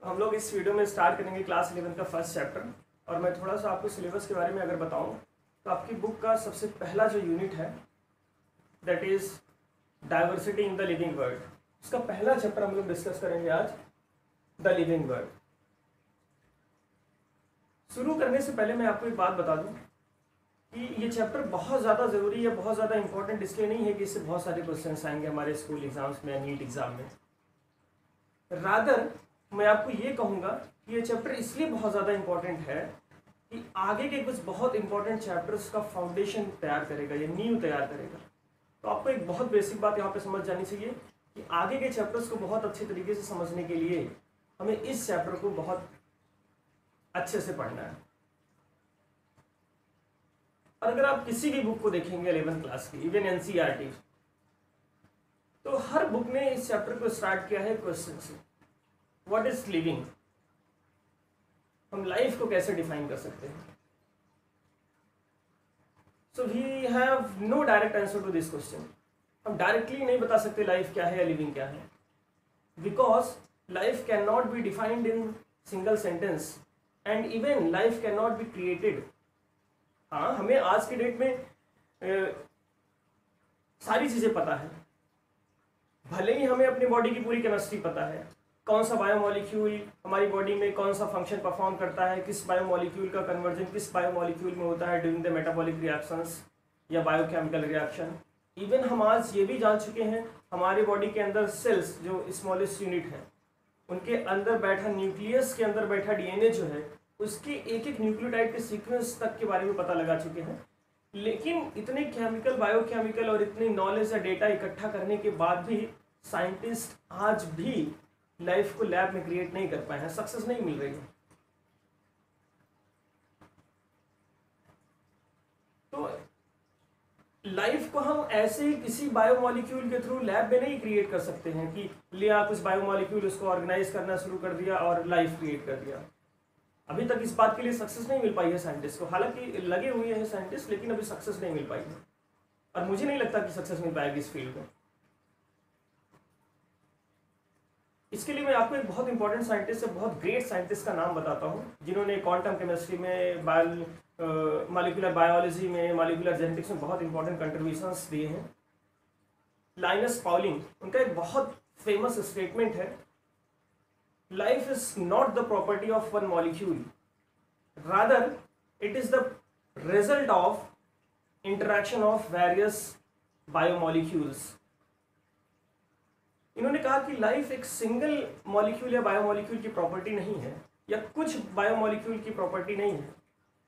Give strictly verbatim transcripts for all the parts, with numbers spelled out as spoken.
हम लोग इस वीडियो में स्टार्ट करेंगे क्लास इलेवन का फर्स्ट चैप्टर। और मैं थोड़ा सा आपको सिलेबस के बारे में अगर बताऊं तो आपकी बुक का सबसे पहला जो यूनिट है that is diversity in the living world, उसका पहला चैप्टर हम लोग डिस्कस करेंगे आज, द लिविंग वर्ल्ड। शुरू करने से पहले मैं आपको एक बात बता दूं कि ये चैप्टर बहुत ज़्यादा ज़रूरी है, बहुत ज़्यादा इंपॉर्टेंट इसलिए नहीं है कि इससे बहुत सारे क्वेश्चंस आएंगे हमारे स्कूल एग्जाम्स में, नीट एग्जाम में। रादर मैं आपको ये कहूँगा कि ये चैप्टर इसलिए बहुत ज़्यादा इंपॉर्टेंट है कि आगे के कुछ बहुत इंपॉर्टेंट चैप्टर्स का फाउंडेशन तैयार करेगा, ये नींव तैयार करेगा। तो आपको एक बहुत बेसिक बात यहाँ पे समझ जानी चाहिए कि आगे के चैप्टर्स को बहुत अच्छे तरीके से समझने के लिए हमें इस चैप्टर को बहुत अच्छे से पढ़ना है। और अगर आप किसी भी बुक को देखेंगे इलेवन क्लास की, इवन एनसीईआरटी, तो हर बुक ने इस चैप्टर को स्टार्ट किया है क्वेश्चन से, व्हाट इज लिविंग, हम लाइफ को कैसे डिफाइन कर सकते हैं। So we have no direct answer to this question. हम डायरेक्टली नहीं बता सकते लाइफ क्या है या लिविंग क्या है, because life can not be defined in single sentence and even life can not be created. हाँ, हमें आज के डेट में ए, सारी चीज़ें पता है, भले ही हमें अपनी बॉडी की पूरी केमिस्ट्री पता है, कौन सा बायोमोलिक्यूल हमारी बॉडी में कौन सा फंक्शन परफॉर्म करता है, किस बायोमोलिक्यूल का कन्वर्जन किस बायोमोलिक्यूल में होता है ड्यूरिंग द मेटाबॉलिक रिएक्शंस या बायोकेमिकल रिएक्शन। इवन हम आज ये भी जान चुके हैं हमारी बॉडी के अंदर सेल्स जो स्मॉलेस्ट यूनिट है, उनके अंदर बैठा न्यूक्लियस के अंदर बैठा डीएनए जो है, उसके एक एक न्यूक्लियोटाइड के सीक्वेंस तक के बारे में पता लगा चुके हैं। लेकिन इतने केमिकल बायोकेमिकल और इतनी नॉलेज या डेटा इकट्ठा करने के बाद भी साइंटिस्ट आज भी लाइफ को लैब में क्रिएट नहीं कर पाए हैं, सक्सेस नहीं मिल रही है। तो लाइफ को हम ऐसे ही किसी बायोमोलिक्यूल के थ्रू लैब में नहीं क्रिएट कर सकते हैं कि लिया कुछ बायोमोलिक्यूल, उसको ऑर्गेनाइज करना शुरू कर दिया और लाइफ क्रिएट कर दिया। अभी तक इस बात के लिए सक्सेस नहीं मिल पाई है साइंटिस्ट को, हालांकि लगे हुए हैं साइंटिस्ट, लेकिन अभी सक्सेस नहीं मिल पाई है और मुझे नहीं लगता कि सक्सेस मिल पाएगी इस फील्ड में। इसके लिए मैं आपको एक बहुत इंपॉर्टेंट साइंटिस्ट से, बहुत ग्रेट साइंटिस्ट का नाम बताता हूँ जिन्होंने क्वांटम केमिस्ट्री में, बायो मॉलिक्यूलर बायोलॉजी में, मॉलिक्यूलर जेनेटिक्स में बहुत इंपॉर्टेंट कंट्रीब्यूशंस दिए हैं। लाइनस पाउलिंग, उनका एक बहुत फेमस स्टेटमेंट है, life is not the property of one molecule, rather it is the result of interaction of various biomolecules. इन्होंने कहा कि लाइफ एक सिंगल मॉलिक्यूल या बायोमोलिक्यूल की प्रॉपर्टी नहीं है या कुछ बायोमोलिक्यूल की प्रॉपर्टी नहीं है।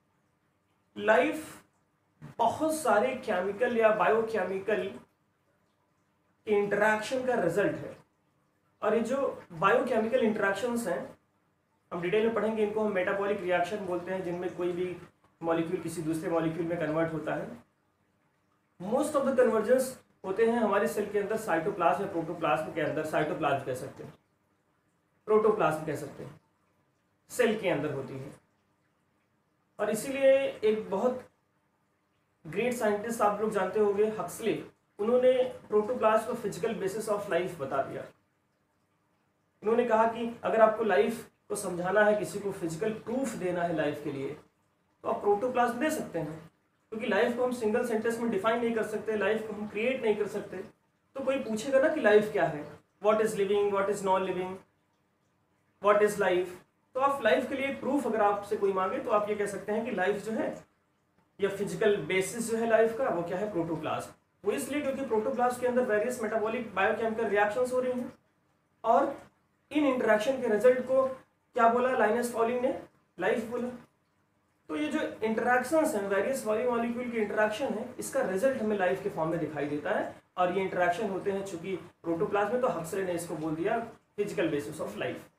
लाइफ बहुत सारे केमिकल या बायोकेमिकल के इंटरैक्शन का रिजल्ट है। और ये जो बायोकेमिकल इंटरैक्शंस हैं, हम डिटेल में पढ़ेंगे, इनको हम मेटाबॉलिक रिएक्शन बोलते हैं, जिनमें कोई भी मॉलिक्यूल किसी दूसरे मॉलिक्यूल में कन्वर्ट होता है। मोस्ट ऑफ द कन्वर्जेंस होते हैं हमारे सेल के अंदर साइटोप्लाज्म या प्रोटोप्लाज्म के अंदर। साइटोप्लाज्म कह सकते हैं, प्रोटोप्लाज्म कह सकते हैं, सेल के अंदर होती है। और इसीलिए एक बहुत ग्रेट साइंटिस्ट आप लोग जानते होंगे, हक्सले, उन्होंने प्रोटोप्लाज्म को फिजिकल बेसिस ऑफ लाइफ बता दिया। उन्होंने कहा कि अगर आपको लाइफ को समझाना है, किसी को फिजिकल प्रूफ देना है लाइफ के लिए, तो आप प्रोटोप्लाज्म दे सकते हैं, क्योंकि लाइफ को हम सिंगल सेंटेंस में डिफाइन नहीं कर सकते, लाइफ को हम क्रिएट नहीं कर सकते। तो कोई पूछेगा ना कि लाइफ क्या है, what is living, what is non living, what is life, तो आप लाइफ के लिए प्रूफ अगर आपसे कोई मांगे तो आप ये कह सकते हैं कि लाइफ जो है या फिजिकल बेसिस जो है लाइफ का, वो क्या है, प्रोटोप्लाज्म। वो इसलिए क्योंकि प्रोटोप्लाज्म के अंदर वेरियस मेटाबॉलिक बायोकेमिकल रिएक्शंस हो रही हैं और इन इंटरेक्शन के रिजल्ट को क्या बोला लाइनस पाउलिंग ने, लाइफ बोला। तो ये जो इंटरैक्शंस हैं, वेरियस बायोमोलिक्यूल की इंटरैक्शन है, इसका रिजल्ट हमें लाइफ के फॉर्म में दिखाई देता है। और ये इंटरैक्शन होते हैं चूंकि प्रोटोप्लाज्म में, तो हक्सले ने इसको बोल दिया फिजिकल बेसिस ऑफ लाइफ।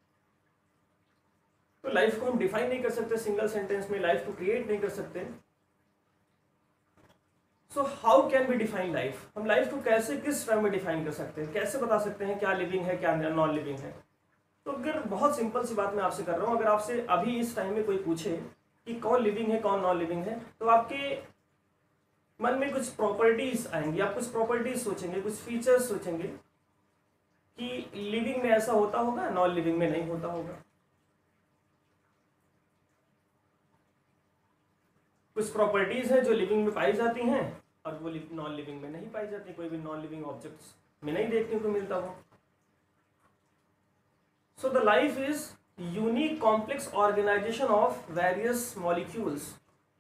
तो लाइफ को हम डिफाइन नहीं कर सकते सिंगल सेंटेंस में, लाइफ को क्रिएट नहीं कर सकते। So how can we define life, हम लाइफ को कैसे, किस टर्म में डिफाइन कर सकते हैं, कैसे बता सकते हैं क्या लिविंग है क्या नॉन लिविंग है। तो अगर बहुत सिंपल सी बात मैं आपसे कर रहा हूँ, अगर आपसे अभी इस टाइम में कोई पूछे कि कौन लिविंग है कौन नॉन लिविंग है, तो आपके मन में कुछ प्रॉपर्टीज आएंगी, आप कुछ प्रॉपर्टीज सोचेंगे, कुछ फीचर्स सोचेंगे कि लिविंग में ऐसा होता होगा, नॉन लिविंग में नहीं होता होगा। कुछ प्रॉपर्टीज हैं जो लिविंग में पाई जाती हैं और वो नॉन लिविंग में नहीं पाई जाती, कोई भी नॉन लिविंग ऑब्जेक्ट्स में नहीं देखने को मिलता वो। So the life is unique complex organization of various molecules,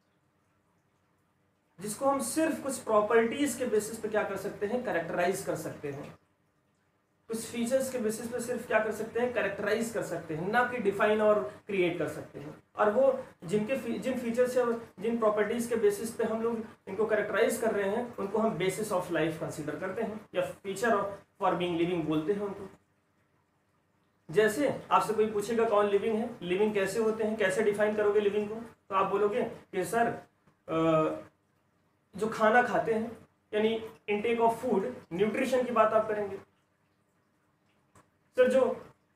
जिसको हम सिर्फ कुछ प्रॉपर्टीज के बेसिस पे क्या कर सकते हैं, कैरेक्टराइज कर सकते हैं। कुछ फीचर्स के बेसिस पे सिर्फ क्या कर सकते हैं, कैरेक्टराइज कर सकते हैं, ना कि डिफाइन और क्रिएट कर सकते हैं। और वो जिनके जिन फीचर्स या जिन प्रॉपर्टीज के बेसिस पे हम लोग इनको कैरेक्टराइज कर रहे हैं, उनको हम बेसिस ऑफ लाइफ कंसीडर करते हैं या feature of for being living बोलते हैं उनको। जैसे आपसे कोई पूछेगा कौन लिविंग है, लिविंग कैसे होते हैं, कैसे डिफाइन करोगे लिविंग को, तो आप बोलोगे कि सर जो खाना खाते हैं, यानी इनटेक ऑफ फूड, न्यूट्रिशन की बात आप करेंगे। सर जो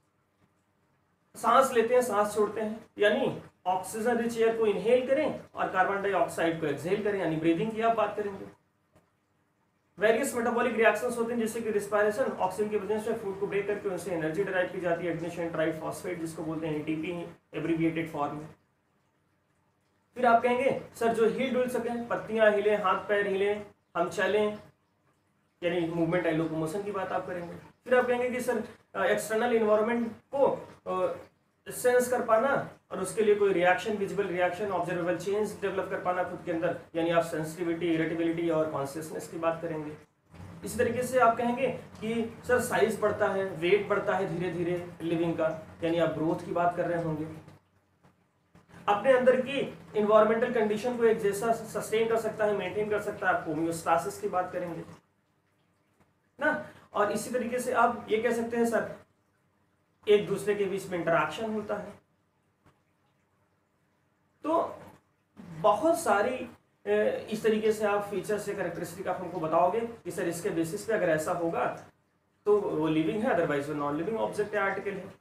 सांस लेते हैं, सांस छोड़ते हैं, यानी ऑक्सीजन रिच एयर को इनहेल करें और कार्बन डाइऑक्साइड को एक्सहेल करें, यानी ब्रीदिंग की आप बात करेंगे। वेरियस मेटाबॉलिक रिएक्शंस होते हैं, जैसे कि रिस्पायरेशन, ऑक्सीजन की प्रेजेंस में फूड को ब्रेक करके उनसे एनर्जी डिराइव की जाती है, एडिनिन ट्राइफॉस्फेट जिसको बोलते हैं एटीपी एब्रिविएटेड फॉर्म में। फिर आप कहेंगे सर जो हिल डुल सके, पत्तियां हिले, हाथ पैर हिले, हम चलें, यानी मूवमेंट एंड लोकोमोशन की बात आप करेंगे। फिर आप कहेंगे कि सर एक्सटर्नल इन्वायरमेंट को सेंस कर पाना और उसके लिए कोई reaction, visible reaction, observable change develop कर पाना खुद के अंदर, यानी आप सेंसिटिविटी, इरिटेबिलिटी और कॉन्शियसनेस की बात करेंगे। इसी तरीके से आप कहेंगे कि सर साइज बढ़ता है, वेट बढ़ता है धीरे धीरे लिविंग का, यानी आप ग्रोथ की बात कर रहे होंगे। अपने अंदर की इन्वायरमेंटल कंडीशन को एक जैसा सस्टेन कर सकता है, मेंटेन कर सकता है, आप होमियोस्टासिस की बात करेंगे ना। और इसी तरीके से आप ये कह सकते हैं सर एक दूसरे के बीच में इंटरेक्शन होता है। तो बहुत सारी इस तरीके से आप फीचर्स या कैरेक्टरिस्टिक आप हमको बताओगे कि सर इसके बेसिस पे अगर ऐसा होगा तो वो लिविंग है, अदरवाइज वो नॉन लिविंग ऑब्जेक्ट या आर्टिकल है।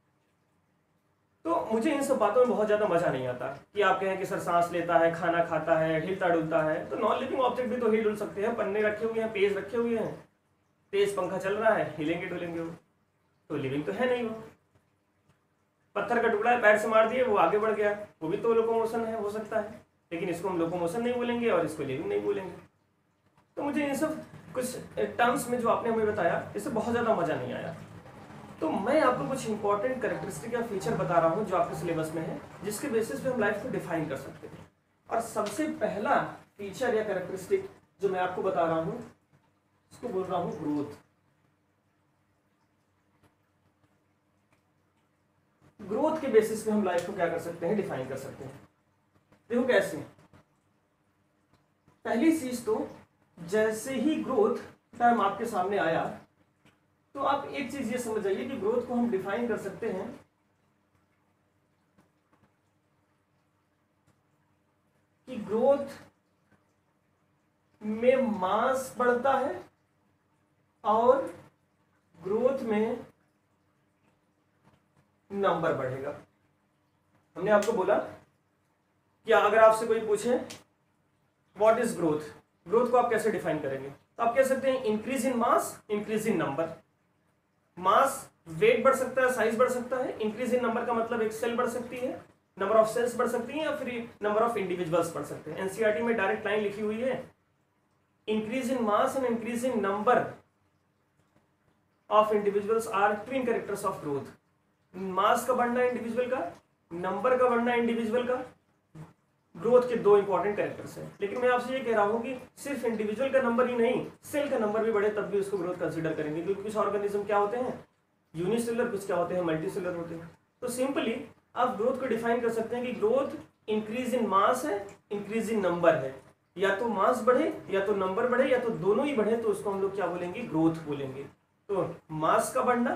तो मुझे इन सब बातों में बहुत ज़्यादा मजा नहीं आता कि आप कहें कि सर सांस लेता है, खाना खाता है, हिलता डुलता है। तो नॉन लिविंग ऑब्जेक्ट भी तो हिल डुल सकते हैं, पन्ने रखे हुए हैं, पेज रखे हुए हैं, तेज पंखा चल रहा है, हिलेंगे डुलेंगे वो, तो लिविंग तो है नहीं। वो पत्थर का टुकड़ा है, पैर से मार दिए, वो आगे बढ़ गया, वो भी तो लोकोमोशन है, हो सकता है, लेकिन इसको हम लोकोमोशन नहीं बोलेंगे और इसको लिविंग नहीं बोलेंगे। तो मुझे इन सब कुछ टर्म्स में जो आपने हमें बताया, इससे बहुत ज़्यादा मजा नहीं आया। तो मैं आपको कुछ इंपॉर्टेंट कैरेक्टरिस्टिक या फीचर बता रहा हूँ जो आपके सिलेबस में है, जिसके बेसिस पे हम लाइफ को डिफाइन कर सकते हैं। और सबसे पहला फीचर या कैरेक्टरिस्टिक जो मैं आपको बता रहा हूँ, इसको बोल रहा हूँ ग्रोथ। ग्रोथ के बेसिस पे हम लाइफ को क्या कर सकते हैं, डिफाइन कर सकते हैं। देखो कैसे, पहली चीज तो जैसे ही ग्रोथ टर्म आपके सामने आया तो आप एक चीज ये समझ जाइए कि ग्रोथ को हम डिफाइन कर सकते हैं कि ग्रोथ में मास बढ़ता है और ग्रोथ में नंबर बढ़ेगा। हमने आपको बोला कि अगर आपसे कोई पूछे व्हाट इज ग्रोथ, ग्रोथ को आप कैसे डिफाइन करेंगे, तो आप कह सकते हैं increase in mass, increase in number. Mass weight बढ़ सकता है, साइज बढ़ सकता है। इंक्रीज इन नंबर का मतलब एक सेल बढ़ सकती है, नंबर ऑफ सेल्स बढ़ सकती है, या फिर नंबर ऑफ इंडिविजुअल्स बढ़ सकते हैं। एनसीईआरटी में डायरेक्ट लाइन लिखी हुई है, increase in mass and increase in number of individuals are twin characters of growth. Mass का बढ़ना इंडिविजुअल का, नंबर का बढ़ना इंडिविजुअल का, ग्रोथ के दो इंपॉर्टेंट कैरेक्टर्स हैं। लेकिन मैं आपसे ये कह रहा हूं कि सिर्फ इंडिविजुअल का नंबर ही नहीं, सेल का नंबर भी बढ़े तब भी उसको ग्रोथ कंसीडर करेंगे, क्योंकि कुछ ऑर्गेनिज्म क्या होते हैं यूनिसेलुलर, कुछ क्या होते हैं मल्टीसेलुलर होते हैं। तो सिंपली आप ग्रोथ को डिफाइन कर सकते हैं कि ग्रोथ इंक्रीज इन मास है, इंक्रीज इन नंबर है। या तो मास बढ़े या तो नंबर बढ़े या तो दोनों ही बढ़े, तो उसको हम लोग क्या बोलेंगे, ग्रोथ बोलेंगे। तो मास का बढ़ना,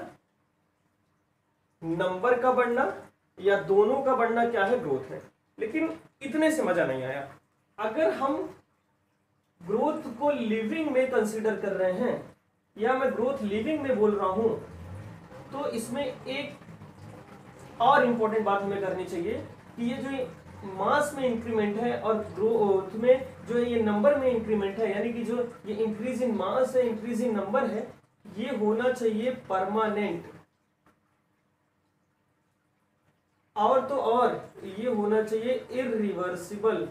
नंबर का बढ़ना या दोनों का बढ़ना क्या है, ग्रोथ है। लेकिन इतने से मजा नहीं आया। अगर हम ग्रोथ को लिविंग में कंसीडर कर रहे हैं या मैं ग्रोथ लिविंग में बोल रहा हूं, तो इसमें एक और इंपॉर्टेंट बात हमें करनी चाहिए कि ये जो मास में इंक्रीमेंट है और ग्रोथ में जो ये नंबर में इंक्रीमेंट है, यानी कि जो ये इंक्रीज इन मास है, इंक्रीज इन नंबर है, ये होना चाहिए परमानेंट, और तो और ये होना चाहिए इरिवर्सिबल।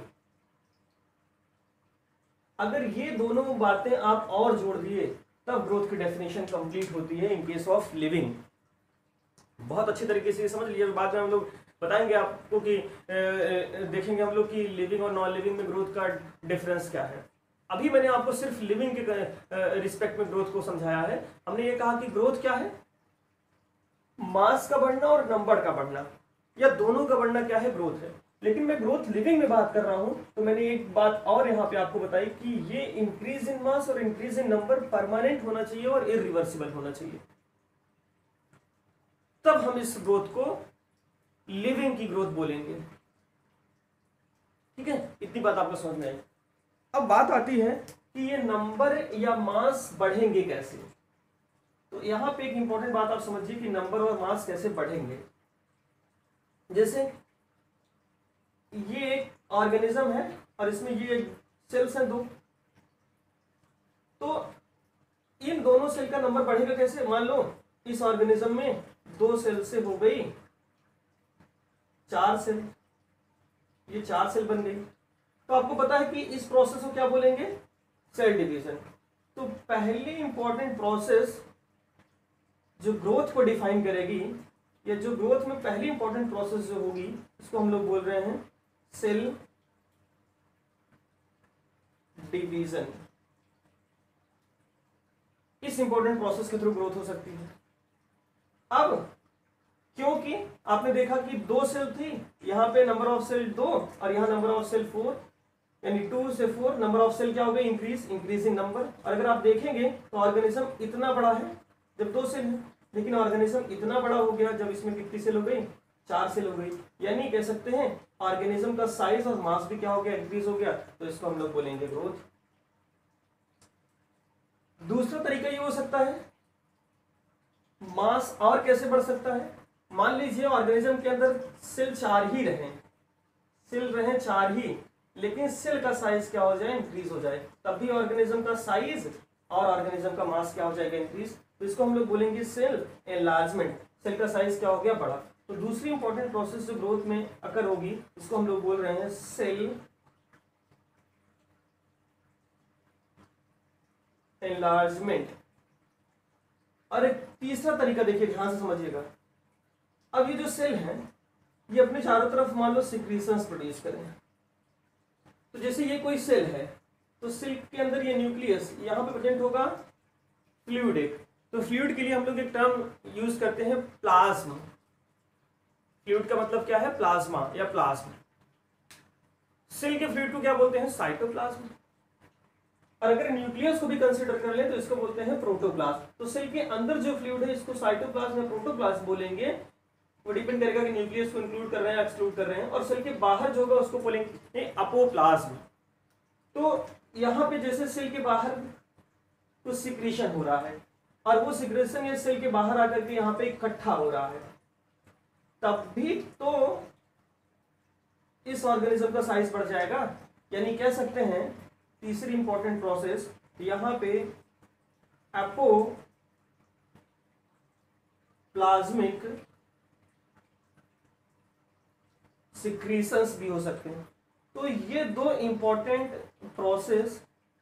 अगर ये दोनों बातें आप और जोड़ दिए तब ग्रोथ की डेफिनेशन कंप्लीट होती है इन केस ऑफ लिविंग। बहुत अच्छी तरीके से समझ लीजिए, बाद में हम लोग बताएंगे आपको कि देखेंगे हम लोग कि लिविंग और नॉन लिविंग में ग्रोथ का डिफरेंस क्या है। अभी मैंने आपको सिर्फ लिविंग के रिस्पेक्ट में ग्रोथ को समझाया है। हमने ये कहा कि ग्रोथ क्या है, मास का बढ़ना और नंबर का बढ़ना, या दोनों का बढ़ना क्या है, ग्रोथ है। लेकिन मैं ग्रोथ लिविंग में बात कर रहा हूं तो मैंने एक बात और यहां पे आपको बताई कि ये इंक्रीज इन मास और इंक्रीज इन नंबर परमानेंट होना चाहिए और इरिवर्सिबल होना चाहिए, तब हम इस ग्रोथ को लिविंग की ग्रोथ बोलेंगे। ठीक है, इतनी बात आपको समझ में आई। अब बात आती है कि ये नंबर या मास बढ़ेंगे कैसे। तो यहां पे एक इंपॉर्टेंट बात आप समझिए कि नंबर और मास कैसे बढ़ेंगे। जैसे ये एक ऑर्गेनिज्म है और इसमें ये सेल्स हैं दो, तो इन दोनों सेल का नंबर बढ़ेगा कैसे। मान लो इस ऑर्गेनिज्म में दो सेल से हो गई चार सेल, ये चार सेल बन गई। तो आपको पता है कि इस प्रोसेस को क्या बोलेंगे, सेल डिवीजन। तो पहली इंपॉर्टेंट प्रोसेस जो ग्रोथ को डिफाइन करेगी, या जो ग्रोथ में पहली इंपॉर्टेंट प्रोसेस जो होगी, इसको हम लोग बोल रहे हैं सेल डिवीजन। इस इंपॉर्टेंट प्रोसेस के थ्रू ग्रोथ हो सकती है। अब क्योंकि आपने देखा कि दो सेल थी, यहां पे नंबर ऑफ सेल दो और यहां नंबर ऑफ सेल फोर, यानी टू से फोर, नंबर ऑफ सेल क्या हो गए, इंक्रीज, इंक्रीज इन नंबर। और अगर आप देखेंगे तो ऑर्गेनिज्म इतना बड़ा है जब दो सेल है, लेकिन ऑर्गेनिज्म इतना बड़ा हो गया जब इसमें कितनी सेल हो गई, चार सेल हो गई। यानी कह सकते हैं ऑर्गेनिज्म का साइज और मास भी क्या हो गया, इंक्रीज हो गया। तो इसको हम लोग बोलेंगे ग्रोथ। दूसरा तरीका ये हो सकता है, मास और कैसे बढ़ सकता है। मान लीजिए ऑर्गेनिज्म के अंदर सेल चार ही रहे, सेल रहे चार ही, लेकिन सेल का साइज क्या हो जाए, इंक्रीज हो जाए, तब भी ऑर्गेनिज्म का साइज और ऑर्गेनिज्म का मास क्या हो जाएगा, इंक्रीज। तो इसको हम लोग बोलेंगे सेल एनलार्जमेंट। सेल का साइज क्या हो गया, बड़ा। तो दूसरी इंपॉर्टेंट प्रोसेस जो ग्रोथ में अकर होगी, इसको हम लोग बोल रहे हैं सेल एनलार्जमेंट। और एक तीसरा तरीका देखिए, ध्यान से समझिएगा। अब ये जो सेल है, ये अपने चारों तरफ मान लो सिक्रीशंस प्रोड्यूस करें। तो जैसे ये कोई सेल है, तो सेल के अंदर ये न्यूक्लियस यहां पे प्रेजेंट होगा फ्लूइड एक। तो फ्लूइड के लिए हम लोग एक टर्म यूज करते हैं प्लाज्मा। फ्लूइड का मतलब क्या है, प्लाज्मा या प्लाज्मा। सेल के फ्लूइड को क्या बोलते हैं, साइटोप्लाज्म। और अगर न्यूक्लियस को भी कंसीडर कर ले तो इसको बोलते हैं प्रोटोप्लाज्म। तो सेल के अंदर जो फ्लूइड है इसको साइटोप्लाज्म या प्रोटोप्लाज्म बोलेंगे। वो डिपेंड करेगा कि न्यूक्लियस को इंक्लूड कर रहे हैं, एक्सक्लूड कर रहे हैं। और सेल के बाहर जो होगा उसको बोलेंगे अपोप्लाज्म। तो यहाँ पे जैसे सेल के बाहर कुछ सिक्रीशन हो रहा है और वो सिक्रेशन ये सेल के बाहर आकर के यहाँ पे इकट्ठा हो रहा है, तब भी तो इस ऑर्गेनिज्म का साइज बढ़ जाएगा। यानी कह सकते हैं तीसरी इंपॉर्टेंट प्रोसेस यहाँ पे एपोप्लाज्मिक सिक्रीशंस भी हो सकते हैं। तो ये दो इंपॉर्टेंट प्रोसेस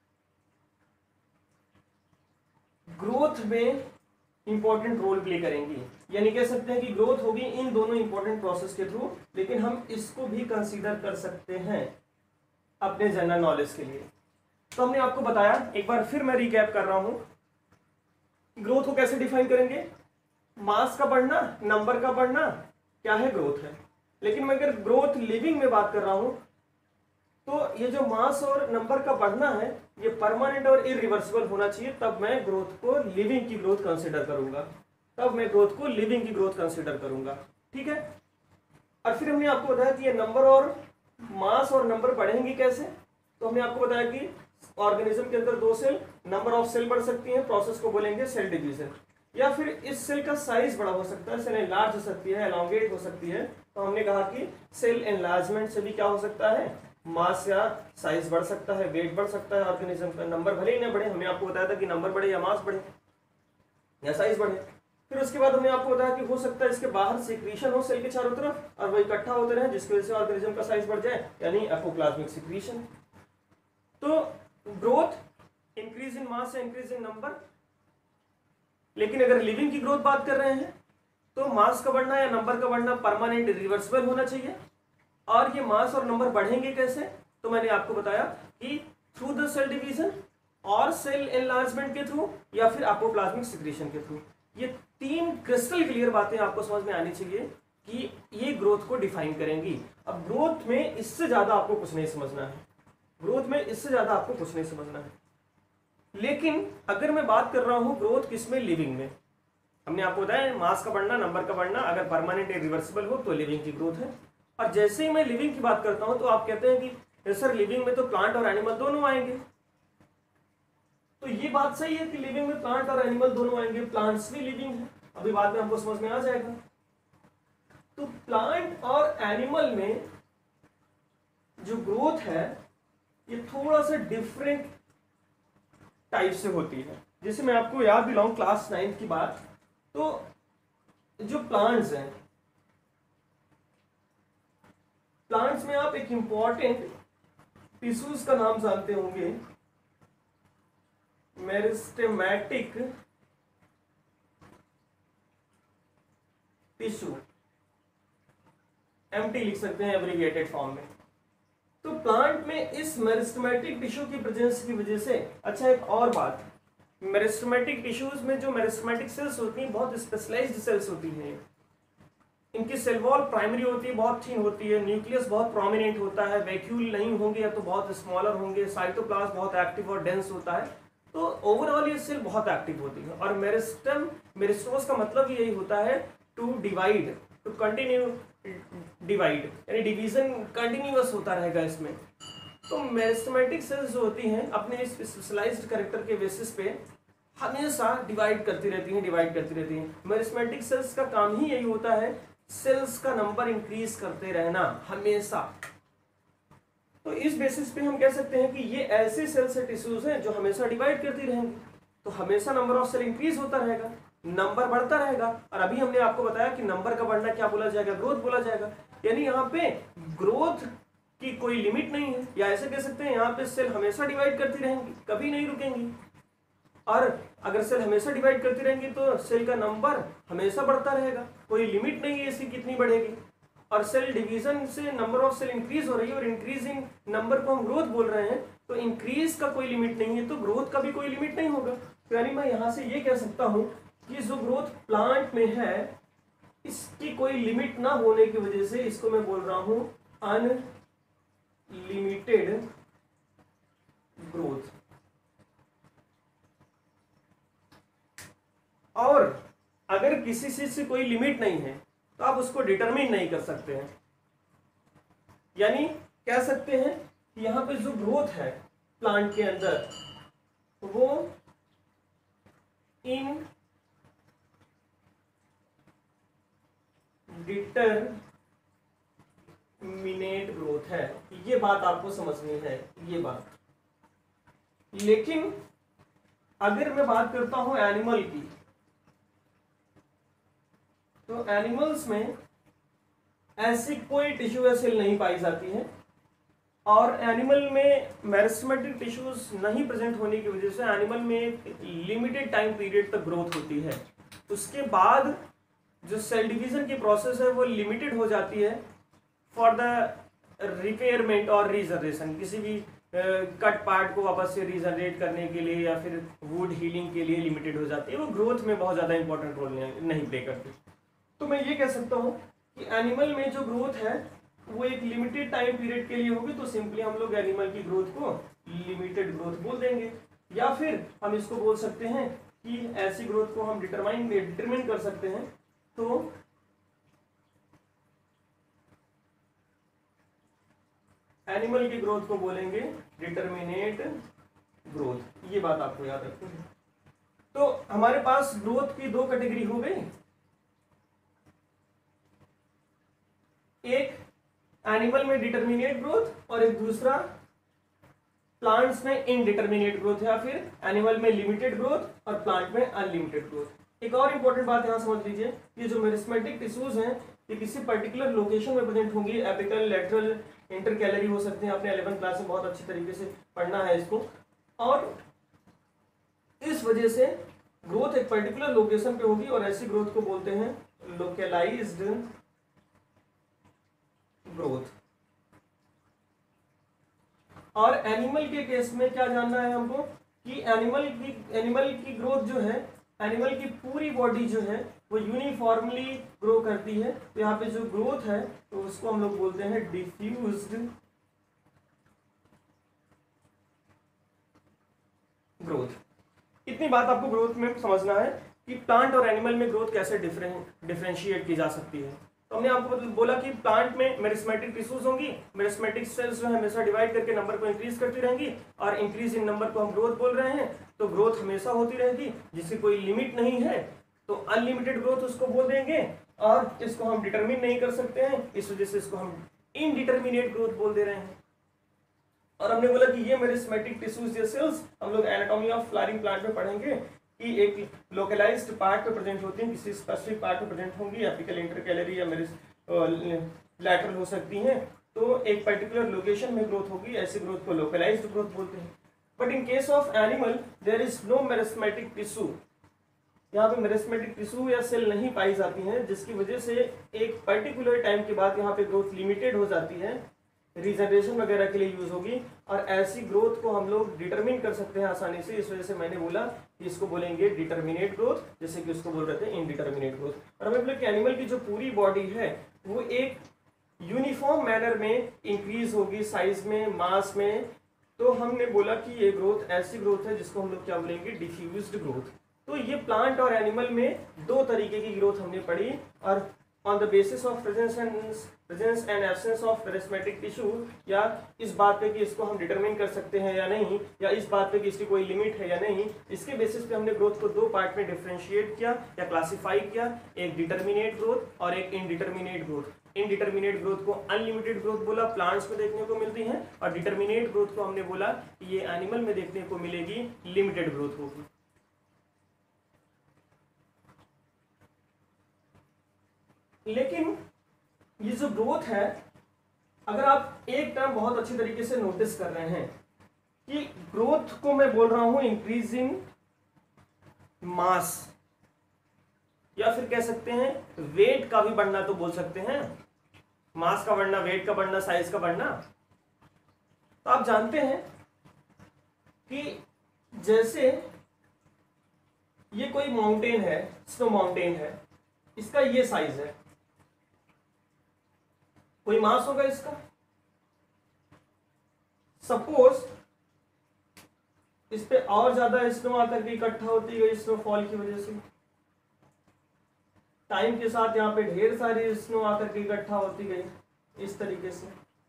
ग्रोथ में इंपॉर्टेंट रोल प्ले करेंगी। यानी कह सकते हैं कि ग्रोथ होगी इन दोनों इंपॉर्टेंट प्रोसेस के थ्रू, लेकिन हम इसको भी कंसीडर कर सकते हैं अपने जनरल नॉलेज के लिए। तो हमने आपको बताया, एक बार फिर मैं रिकैप कर रहा हूं, ग्रोथ को कैसे डिफाइन करेंगे। मास का बढ़ना, नंबर का बढ़ना क्या है, ग्रोथ है। लेकिन मैं अगर ग्रोथ लिविंग में बात कर रहा हूं तो ये जो मास और नंबर का बढ़ना है ये परमानेंट और इरिवर्सिबल होना चाहिए, तब मैं ग्रोथ को लिविंग की ग्रोथ कंसीडर करूंगा तब मैं ग्रोथ को लिविंग की ग्रोथ कंसीडर करूंगा। ठीक है। और फिर हमने आपको बताया कि ये नंबर और मास और नंबर बढ़ेंगे कैसे। तो हमने आपको बताया कि ऑर्गेनिज्म के अंदर दो सेल, नंबर ऑफ सेल बढ़ सकती है, प्रोसेस को बोलेंगे सेल डिवीजन। या फिर इस सेल का साइज बड़ा हो सकता है, सेल एनलार्ज हो सकती है, एलोंगेट हो सकती है। तो हमने कहा कि सेल एनलार्जमेंट से भी क्या हो सकता है, मास या साइज बढ़ सकता है, वेट बढ़ सकता है ऑर्गेनिज्म का। नंबर भले ही ना बढ़े, हमने आपको बताया था कि नंबर बढ़े या मास बढ़े। या साइज बढ़े। फिर उसके बाद हमने आपको बताया कि हो सकता है इसके बाहर सिक्रीशन हो सेल के चारों तरफ और वो इकट्ठा होते रहे, जिसकी वजह से ऑर्गेनिज्म का साइज बढ़ जाए, यानी एपोप्लाज्मिक सिक्रीशन। तो ग्रोथ इंक्रीज इन मास या इंक्रीज इन नंबर। लेकिन अगर लिविंग की ग्रोथ बात कर रहे हैं तो मास का बढ़ना या नंबर का बढ़ना परमानेंट रिवर्सिबल होना चाहिए। और ये मास और नंबर बढ़ेंगे कैसे, तो मैंने आपको बताया कि थ्रू द सेल डिवीजन और सेल एनलार्जमेंट के थ्रू या फिर एपोप्लाज्मिक सिक्रीशन के थ्रू। ये तीन क्रिस्टल क्लियर बातें आपको समझ में आनी चाहिए कि ये ग्रोथ को डिफाइन करेंगी। अब ग्रोथ में इससे ज्यादा आपको कुछ नहीं समझना है, ग्रोथ में इससे ज्यादा आपको कुछ नहीं समझना है। लेकिन अगर मैं बात कर रहा हूं ग्रोथ किसमें, लिविंग में, हमने आपको बताया मास का बढ़ना, नंबर का बढ़ना अगर परमानेंट रिवर्सिबल हो तो लिविंग की ग्रोथ है। और जैसे ही मैं लिविंग की बात करता हूं तो आप कहते हैं कि सर लिविंग में तो प्लांट और एनिमल दोनों आएंगे। तो ये बात सही है कि लिविंग में प्लांट और एनिमल दोनों आएंगे, प्लांट्स भी लिविंग है, अभी बाद में हमको समझ में आ जाएगा। तो प्लांट और एनिमल में जो ग्रोथ है ये थोड़ा सा डिफरेंट टाइप से होती है। जैसे मैं आपको याद दिलाऊं क्लास नाइन्थ की बात, तो जो प्लांट्स हैं, प्लांट्स में आप एक इंपॉर्टेंट टिश्यूज का नाम जानते होंगे, मेरिस्टेमेटिक टिश्यू, एमटी लिख सकते हैं एब्रिविएटेड फॉर्म में। तो प्लांट में इस मेरिस्टेमेटिक टिश्यू की प्रेजेंस की वजह से, अच्छा एक और बात, मेरिस्टेमेटिक टिश्यूज में जो मेरिस्टेमेटिक सेल्स होती हैं बहुत स्पेशलाइज्ड सेल्स होती हैं। इनकी सेल वॉल प्राइमरी होती है, बहुत थिन होती है, न्यूक्लियस बहुत प्रोमिनेंट होता है, वैक्यूल नहीं होंगे या तो बहुत स्मॉलर होंगे, साइटोप्लाज्म बहुत एक्टिव और डेंस होता है। तो ओवरऑल ये सेल बहुत एक्टिव होती है। और मेरिस्टम, मेरिस्टोस का मतलब यही होता है to divide, to continue divide, यानी डिवीजन कंटिन्यूअस होता रहेगा इसमें। तो मेरिस्टेमेटिक सेल्स जो होती हैं अपने इस स्पेशलाइज्ड कैरेक्टर के बेसिस पे हमेशा डिवाइड करती रहती हैं, डिवाइड करती रहती हैं। मेरिस्टेमेटिक सेल्स का काम ही यही होता है सेल्स का नंबर इंक्रीज करते रहना हमेशा। तो इस बेसिस पे हम कह सकते हैं कि ये ऐसे सेल्स या टिश्यूज हैं जो हमेशा डिवाइड करती रहेंगी, तो हमेशा नंबर ऑफ सेल इंक्रीज होता रहेगा, नंबर बढ़ता रहेगा। और अभी हमने आपको बताया कि नंबर का बढ़ना क्या बोला जाएगा, ग्रोथ बोला जाएगा। यानी यहाँ पे ग्रोथ की कोई लिमिट नहीं है, या ऐसे कह सकते हैं यहाँ पे सेल हमेशा डिवाइड करती रहेंगी, कभी नहीं रुकेंगी। और अगर सेल हमेशा डिवाइड करती रहेंगी तो सेल का नंबर हमेशा बढ़ता रहेगा, कोई लिमिट नहीं है इसकी कितनी बढ़ेगी। और सेल डिवीजन से नंबर ऑफ सेल इंक्रीज हो रही है और इंक्रीज इन नंबर को हम ग्रोथ बोल रहे हैं, तो इंक्रीज का कोई लिमिट नहीं है तो ग्रोथ का भी कोई लिमिट नहीं होगा। तो यानी मैं यहाँ से ये कह सकता हूँ कि जो ग्रोथ प्लांट में है इसकी कोई लिमिट ना होने की वजह से इसको मैं बोल रहा हूँ अनलिमिटेड ग्रोथ। और अगर किसी चीज से कोई लिमिट नहीं है तो आप उसको डिटरमिन नहीं कर सकते हैं। यानी कह सकते हैं कि यहाँ पे जो ग्रोथ है प्लांट के अंदर वो इन डिटरमिनेट ग्रोथ है, ये बात आपको समझनी है, ये बात। लेकिन अगर मैं बात करता हूं एनिमल की, तो एनिमल्स में ऐसी कोई टिश्यू या सेल नहीं पाई जाती है। और एनिमल में मेरिस्टेमेटिक टिश्यूज नहीं प्रेजेंट होने की वजह से एनिमल में एक लिमिटेड टाइम पीरियड तक ग्रोथ होती है। उसके बाद जो सेल डिवीजन की प्रोसेस है वो लिमिटेड हो जाती है फॉर द रिपेयरमेंट और रीजनरेशन, किसी भी कट पार्ट को वापस से रीजनरेट करने के लिए या फिर वुड हीलिंग के लिए लिमिटेड हो जाती है। वो ग्रोथ में बहुत ज़्यादा इंपॉर्टेंट रोल नहीं प्ले करती। तो मैं ये कह सकता हूँ कि एनिमल में जो ग्रोथ है वो एक लिमिटेड टाइम पीरियड के लिए होगी, तो सिंपली हम लोग एनिमल की ग्रोथ को लिमिटेड ग्रोथ बोल देंगे। या फिर हम इसको बोल सकते हैं कि ऐसी ग्रोथ को हम डिटरमाइन डिटरमिन कर सकते हैं, तो एनिमल की ग्रोथ को बोलेंगे डिटरमिनेट ग्रोथ। ये बात आपको याद रखनी है। तो हमारे पास ग्रोथ की दो कैटेगरी हो गई, एक एनिमल में डिटरमिनेट ग्रोथ और एक दूसरा प्लांट्स में इनडिटरमिनेट ग्रोथ, या फिर एनिमल में लिमिटेड ग्रोथ और प्लांट में अनलिमिटेड ग्रोथ। एक और इम्पोर्टेंट बात यहाँ समझ लीजिए, ये जो मेरिस्मेटिक टिश्यूज हैं ये किसी पर्टिकुलर लोकेशन में प्रेजेंट होंगी, एपिकल, लेटरल, इंटरकैलरी हो सकते हैं। आपने इलेवेंथ क्लास में बहुत अच्छी तरीके से पढ़ना है इसको। और इस वजह से ग्रोथ एक पर्टिकुलर लोकेशन पे होगी और ऐसी ग्रोथ को बोलते हैं लोकलाइज्ड ग्रोथ। और एनिमल के केस में क्या जानना है हमको कि एनिमल की एनिमल की ग्रोथ जो है, एनिमल की पूरी बॉडी जो है वो यूनिफॉर्मली ग्रो करती है। तो यहाँ पे जो ग्रोथ है तो उसको हम लोग बोलते हैं डिफ्यूज्ड ग्रोथ। इतनी बात आपको ग्रोथ में समझना है कि प्लांट और एनिमल में ग्रोथ कैसे डिफरेंशिएट की जा सकती है। तो हमने आपको बोला कि प्लांट में मेरिस्मेटिक टिश्यूज होंगी, मेरिस्मेटिक सेल्स जो है हमेशा डिवाइड करके नंबर को इंक्रीज करती रहेंगी और इंक्रीज इन नंबर को हम ग्रोथ बोल रहे हैं। तो ग्रोथ हमेशा होती रहेगी जिसकी कोई लिमिट नहीं है, तो अनलिमिटेड ग्रोथ उसको बोल देंगे। और इसको हम डिटरमिन नहीं कर सकते हैं, इस वजह से इसको हम इनडिटर्मिनेट ग्रोथ बोल दे रहे हैं। और हमने बोला कि ये मेरिस्मेटिक टिश्यूज या सेल्स हम लोग एनाटॉमी ऑफ फ्लावरिंग प्लांट में पढ़ेंगे कि एक लोकलाइज्ड पार्ट पे प्रेजेंट होती हैं, किसी स्पेसिफिक पार्ट पे प्रेजेंट होंगी, एपिकल, इंटरकैलरी या मेरिस लैटरल हो सकती हैं। तो एक पर्टिकुलर लोकेशन में ग्रोथ होगी, ऐसी ग्रोथ को लोकलाइज्ड ग्रोथ बोलते हैं। But in case of animal there is no meristematic tissue, यहाँ पे मेरिस्मेटिक टिश्यू या सेल नहीं पाई जाती हैं, जिसकी वजह से एक पर्टिकुलर टाइम के बाद यहाँ पे ग्रोथ लिमिटेड हो जाती है, रीजनरेशन वगैरह के लिए यूज होगी। और ऐसी ग्रोथ को हम लोग डिटरमिन कर सकते हैं आसानी से, इस वजह से मैंने बोला कि इसको बोलेंगे डिटर्मिनेट ग्रोथ, जैसे कि उसको बोल रहे थे इनडिटर्मिनेट ग्रोथ। और हमें बोला कि एनिमल की जो पूरी बॉडी है वो एक यूनिफॉर्म मैनर में इंक्रीज होगी साइज में, मास में। तो हमने बोला कि ये ग्रोथ ऐसी ग्रोथ है जिसको हम लोग क्या बोलेंगे, डिफ्यूज्ड ग्रोथ। तो ये प्लांट और एनिमल में दो तरीके की ग्रोथ हमने पढ़ी। और on the basis of presence and presence and absence of meristematic tissue, या इस बात पे कि इसको हम डिटरमिन कर सकते हैं या नहीं, या इस बात पे कि इसकी कोई लिमिट है या नहीं, इसके बेसिस पे हमने ग्रोथ को दो पार्ट में डिफरेंशिएट किया या क्लासिफाई किया, एक डिटर्मिनेट ग्रोथ और एक इनडिटर्मिनेट ग्रोथ। इनडिटर्मिनेट ग्रोथ को अनलिमिटेड ग्रोथ बोला, प्लांट्स में देखने को मिलती है, और डिटर्मिनेट ग्रोथ को हमने बोला कि ये एनिमल में देखने को मिलेगी, लिमिटेड ग्रोथ होगी। लेकिन ये जो ग्रोथ है, अगर आप एक टर्म बहुत अच्छी तरीके से नोटिस कर रहे हैं कि ग्रोथ को मैं बोल रहा हूं इंक्रीजिंग मास, या फिर कह सकते हैं वेट का भी बढ़ना, तो बोल सकते हैं मास का बढ़ना, वेट का बढ़ना, साइज का बढ़ना। तो आप जानते हैं कि जैसे ये कोई माउंटेन है, स्नो माउंटेन है, इसका ये साइज है, कोई मास होगा इसका। सपोज इस पे और ज्यादा स्नो आकर के इकट्ठा होती गई स्नोफॉल की वजह से, टाइम के साथ यहाँ पे ढेर सारी स्नो आकर के इकट्ठा होती गई इस तरीके से,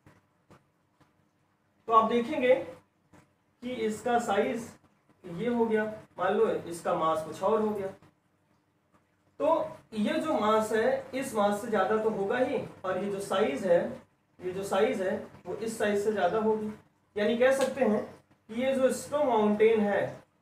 तो आप देखेंगे कि इसका साइज ये हो गया, मान लो इसका मास कुछ और हो गया। तो ये जो मास है इस मास से ज्यादा तो होगा ही, और ये जो साइज है, ये जो साइज है वो इस साइज से ज्यादा होगी। यानी कह सकते हैं कि ये जो स्नो माउंटेन है,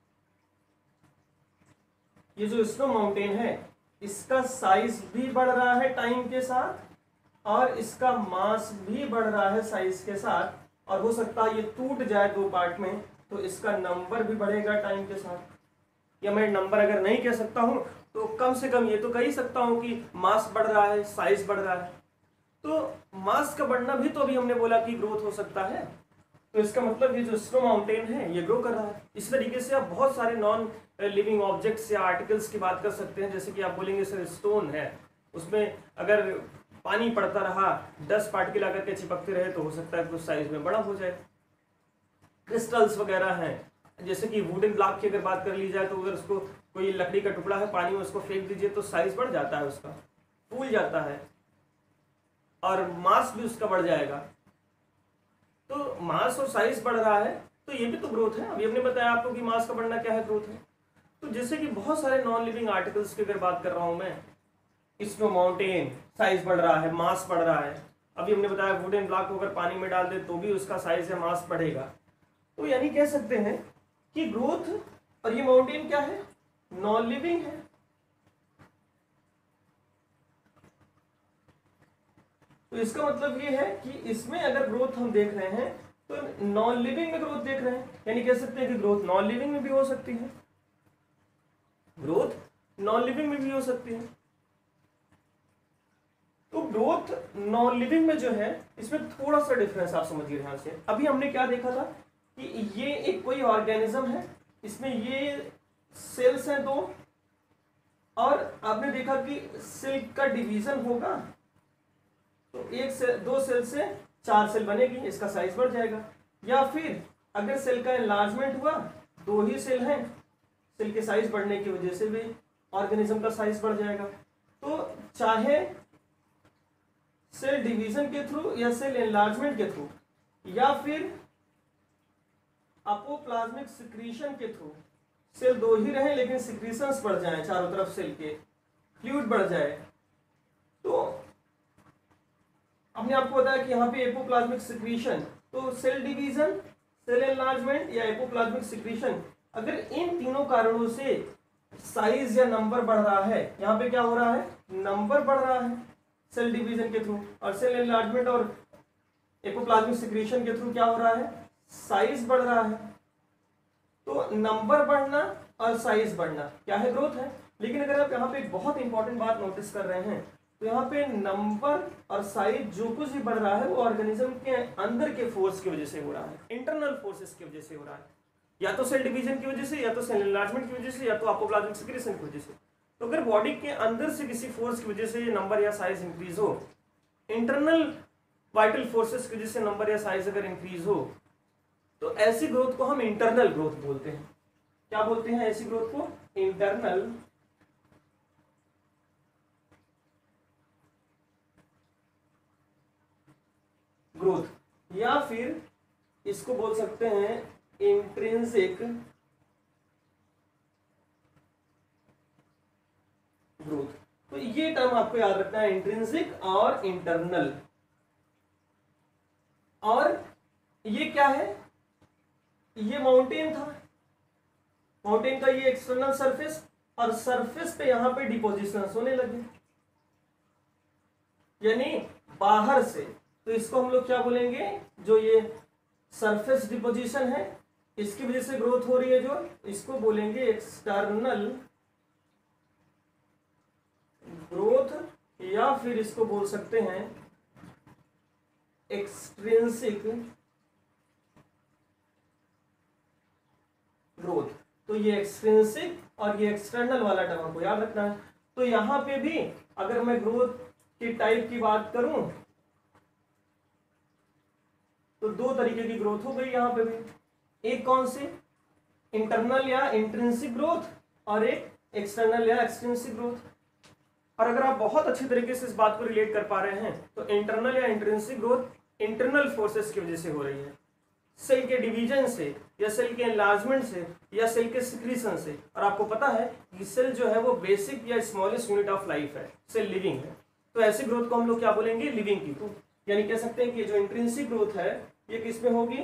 ये जो स्नो माउंटेन है इसका साइज भी बढ़ रहा है टाइम के साथ, और इसका मास भी बढ़ रहा है साइज के साथ, और हो सकता है ये टूट जाए दो पार्ट में, तो इसका नंबर भी बढ़ेगा टाइम के साथ। या मैं नंबर अगर नहीं कह सकता हूं तो कम से कम ये तो कह ही सकता हूं कि मास बढ़ रहा है, साइज बढ़ रहा है। तो मास का बढ़ना भी तो अभी हमने बोला कि ग्रोथ हो सकता है, तो इसका मतलब ये जो स्नो माउंटेन है ये ग्रो कर रहा है। इस तरीके से आप बहुत सारे नॉन लिविंग ऑब्जेक्ट्स या आर्टिकल्स की बात कर सकते हैं। जैसे कि आप बोलेंगे सर स्टोन है, उसमें अगर पानी पड़ता रहा, दस पार्टिकल आकर के चिपकते रहे तो हो सकता है कुछ साइज में बड़ा हो जाए। क्रिस्टल्स वगैरह हैं, जैसे कि वुडन ब्लॉक की अगर बात कर ली जाए, तो अगर उसको कोई लकड़ी का टुकड़ा है, पानी में उसको फेंक दीजिए तो साइज बढ़ जाता है, उसका फूल जाता है और मास भी उसका बढ़ जाएगा। तो मास और साइज बढ़ रहा है तो ये भी तो ग्रोथ है। अभी हमने बताया आपको कि मास का बढ़ना क्या है, ग्रोथ है। तो जैसे कि बहुत सारे नॉन लिविंग आर्टिकल्स की अगर बात कर रहा हूं मैं, स्नो माउंटेन साइज बढ़ रहा है, मास बढ़ रहा है। अभी हमने बताया वुडन ब्लॉक को अगर पानी में डाल दे तो भी उसका साइज या मास बढ़ेगा। तो यानी कह सकते हैं कि ग्रोथ, और ये माउंटेन क्या है, नॉन लिविंग है, तो इसका मतलब ये है कि इसमें अगर ग्रोथ हम देख रहे हैं तो नॉन लिविंग में ग्रोथ देख रहे हैं, यानी कह सकते हैं कि ग्रोथ नॉन लिविंग में भी हो सकती है, ग्रोथ नॉन लिविंग में भी हो सकती है। तो ग्रोथ नॉन लिविंग में जो है इसमें थोड़ा सा डिफरेंस आप समझिए ध्यान से। अभी हमने क्या देखा था कि ये एक कोई ऑर्गेनिज्म है, इसमें ये सेल्स हैं दो, और आपने देखा कि सेल का डिवीजन होगा तो एक से दो सेल से चार सेल बनेगी, इसका साइज बढ़ जाएगा। या फिर अगर सेल का एनलार्जमेंट हुआ, दो ही सेल हैं, सेल के साइज बढ़ने की वजह से भी ऑर्गेनिज्म का साइज बढ़ जाएगा। तो चाहे सेल डिवीजन के थ्रू या सेल एनलार्जमेंट के थ्रू या फिर अपोप्लाज्मिक सिक्रीशन के थ्रू सेल दो ही रहे लेकिन सिक्रीशंस बढ़ जाए, चारों तरफ सेल के फ्लूइड बढ़ जाए, तो हमने आपको बताया कि यहाँ पे एपोप्लाज्मिक सिक्रीशन, तो सेल डिवीजन, सेल एनलार्जमेंट या एपोप्लाज्मिक सिक्रीशन, अगर इन तीनों कारणों से साइज या नंबर बढ़ रहा है, यहाँ पे क्या हो रहा है, नंबर बढ़ रहा है सेल डिवीजन के थ्रू, और सेल एनलार्जमेंट और एपोप्लाज्मिक सिक्रीशन के थ्रू क्या हो रहा है, साइज बढ़ रहा है। तो नंबर बढ़ना और साइज बढ़ना क्या है, ग्रोथ है। लेकिन अगर आप यहाँ पे एक बहुत इंपॉर्टेंट बात नोटिस कर रहे हैं तो यहाँ पे नंबर और साइज जो कुछ भी बढ़ रहा है वो ऑर्गेनिज्म के अंदर के फोर्स की वजह से हो रहा है, इंटरनल फोर्सेस की वजह से हो रहा है, या तो सेल डिवीजन की वजह से, या तो सेल एनलार्जमेंट की वजह से, या तो अपोप्लाज्मिक सिक्रीशन की वजह से। तो अगर बॉडी के अंदर से किसी फोर्स की वजह से ये नंबर या साइज इंक्रीज हो, इंटरनल वाइटल फोर्सेस की वजह से नंबर या साइज अगर इंक्रीज हो, तो ऐसी ग्रोथ को हम इंटरनल ग्रोथ बोलते हैं। क्या बोलते हैं ऐसी ग्रोथ को, इंटरनल ग्रोथ, या फिर इसको बोल सकते हैं इंट्रिंसिक ग्रोथ। तो ये टर्म आपको याद रखना है, इंट्रिंसिक और इंटरनल। और ये क्या है, ये माउंटेन था, माउंटेन का ये एक्सटर्नल सरफेस, और सरफेस पे यहां पे डिपोजिशन होने लगे, यानी बाहर से। तो इसको हम लोग क्या बोलेंगे, जो ये सरफेस डिपोजिशन है इसकी वजह से ग्रोथ हो रही है जो, इसको बोलेंगे एक्सटर्नल ग्रोथ, या फिर इसको बोल सकते हैं एक्सट्रिंसिक ग्रोथ। तो ये एक्सट्रिंसिक और ये एक्सटर्नल वाला टर्म आपको याद रखना है। तो यहां पे भी अगर मैं ग्रोथ की टाइप की बात करूं तो दो तरीके की ग्रोथ हो गई यहां पे भी, एक कौन सी, इंटरनल या इंट्रिंसिक ग्रोथ, और एक एक्सटर्नल या एक्सट्रिंसिक ग्रोथ। और अगर आप बहुत अच्छी तरीके से इस बात को रिलेट कर पा रहे हैं तो इंटरनल या इंट्रिंसिक ग्रोथ इंटरनल फोर्सेस की वजह से हो रही है, सेल के डिवीजन से या सेल के एनलार्जमेंट से या सेल के सिक्रीशन से। और आपको पता है कि सेल जो है वो बेसिक या स्मॉलेस्ट यूनिट ऑफ लाइफ है, सेल लिविंग है। तो ऐसी ग्रोथ को हम लोग क्या बोलेंगे, लिविंग की ग्रोथ। यानी कह सकते हैं कि जो इंट्रिंसिक ग्रोथ है ये किस में होगी,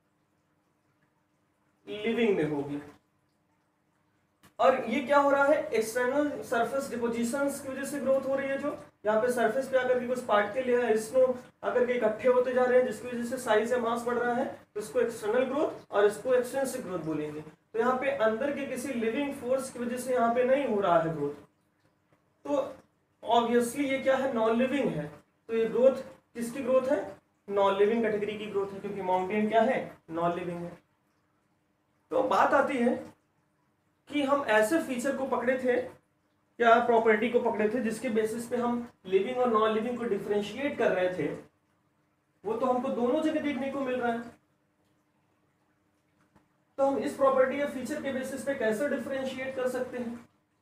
लिविंग में होगी। और ये क्या हो रहा है, एक्सटर्नल सरफेस डिपोजिशंस की वजह से ग्रोथ हो रही है, जो यहाँ पे सरफेस पे आकर के कुछ पार्टिकल या स्नो आकर के इकट्ठे होते जा रहे हैं जिसकी वजह से साइज या मास बढ़ रहा है, तो इसको एक्सटर्नल ग्रोथ और इसको एक्सट्रिंसिक ग्रोथ बोलेंगे। तो यहाँ पे अंदर के किसी लिविंग फोर्स की वजह से यहाँ पे नहीं हो रहा है ग्रोथ, तो ऑब्वियसली ये क्या है, नॉन लिविंग है। तो ये ग्रोथ किसकी ग्रोथ है, नॉन लिविंग कैटेगरी की ग्रोथ है, क्योंकि माउंटेन क्या है, नॉन लिविंग है। तो बात आती है कि हम ऐसे फीचर को पकड़े थे या प्रॉपर्टी को पकड़े थे जिसके बेसिस पे हम लिविंग और नॉन लिविंग को डिफरेंशिएट कर रहे थे, वो तो हमको दोनों जगह देखने को मिल रहा है। तो हम इस प्रॉपर्टी या फीचर के बेसिस पे कैसे डिफरेंशिएट कर सकते हैं।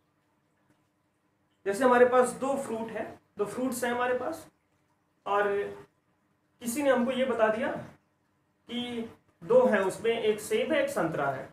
जैसे हमारे पास दो फ्रूट है, दो फ्रूट्स हैं हमारे पास, और किसी ने हमको ये बता दिया कि दो हैं, उसमें एक सेब है एक संतरा है,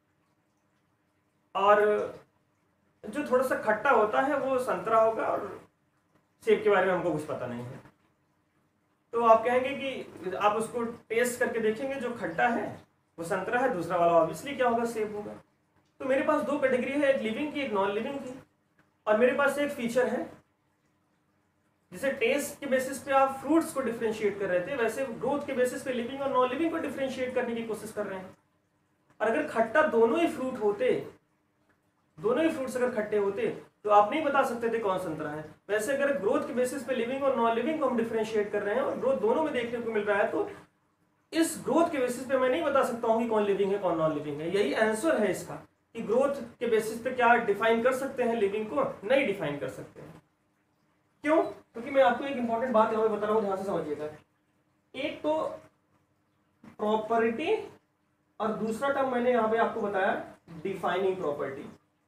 और जो थोड़ा सा खट्टा होता है वो संतरा होगा और सेब के बारे में हमको कुछ पता नहीं है। तो आप कहेंगे कि आप उसको टेस्ट करके देखेंगे, जो खट्टा है वो संतरा है, दूसरा वाला ऑब्वियसली क्या होगा, सेब होगा। तो मेरे पास दो कैटेगरी है, एक लिविंग की एक नॉन लिविंग की, और मेरे पास एक फीचर है जैसे टेस्ट के बेसिस पे आप फ्रूट्स को डिफरेंशिएट कर रहे थे, वैसे ग्रोथ के बेसिस पे लिविंग और नॉन लिविंग को डिफरेंशिएट करने की कोशिश कर रहे हैं। और अगर खट्टा दोनों ही फ्रूट होते, दोनों ही फ्रूट्स अगर खट्टे होते तो आप नहीं बता सकते थे कौन संतरा है। वैसे अगर ग्रोथ के बेसिस पे लिविंग और नॉन लिविंग को हम डिफरेंशिएट कर रहे हैं और ग्रोथ दोनों में देखने को मिल रहा है, तो इस ग्रोथ के बेसिस पे मैं नहीं बता सकता हूं कि कौन लिविंग है कौन नॉन लिविंग है। यही आंसर है इसका कि ग्रोथ के बेसिस पे क्या डिफाइन कर सकते हैं लिविंग को, नहीं डिफाइन कर सकते हैं। क्यों? क्योंकि मैं आपको एक इंपॉर्टेंट बात यहां पे बता रहा हूं, ध्यान से समझिएगा। एक तो प्रॉपर्टी और दूसरा टर्म मैंने यहां पे आपको बताया डिफाइनिंग प्रॉपर्टी।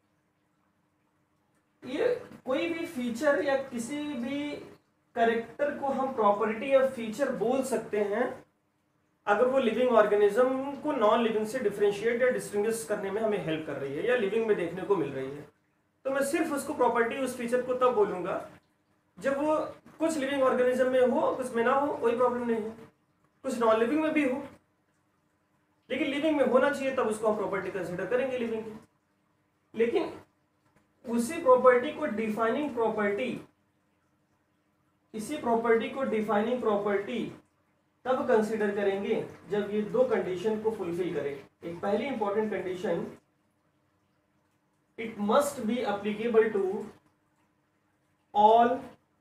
ये कोई भी फीचर या किसी भी कैरेक्टर को हम प्रॉपर्टी या फीचर बोल सकते हैं अगर वो लिविंग ऑर्गेनिज्म को नॉन लिविंग से डिफरेंशिएट या डिस्टिंग्विश करने में हमें हेल्प कर रही है या लिविंग में देखने को मिल रही है। तो मैं सिर्फ उसको प्रॉपर्टी, उस फीचर को तब बोलूंगा जब वो कुछ लिविंग ऑर्गेनिज्म में हो, कुछ में ना हो, कोई प्रॉब्लम नहीं है। कुछ नॉन लिविंग में भी हो, लेकिन लिविंग में होना चाहिए, तब उसको हम प्रॉपर्टी कंसिडर करेंगे लिविंग की। लेकिन उसी प्रॉपर्टी को डिफाइनिंग प्रॉपर्टी इसी प्रॉपर्टी को डिफाइनिंग प्रॉपर्टी तब कंसिडर करेंगे जब ये दो कंडीशन को फुलफिल करे। एक पहली important condition, it must be applicable to all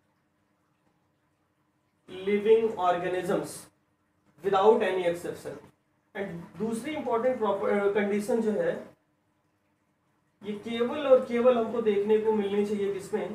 living organisms without any exception. And दूसरी इंपॉर्टेंट कंडीशन जो है, ये केवल और केवल हमको देखने को मिलनी चाहिए किसमें,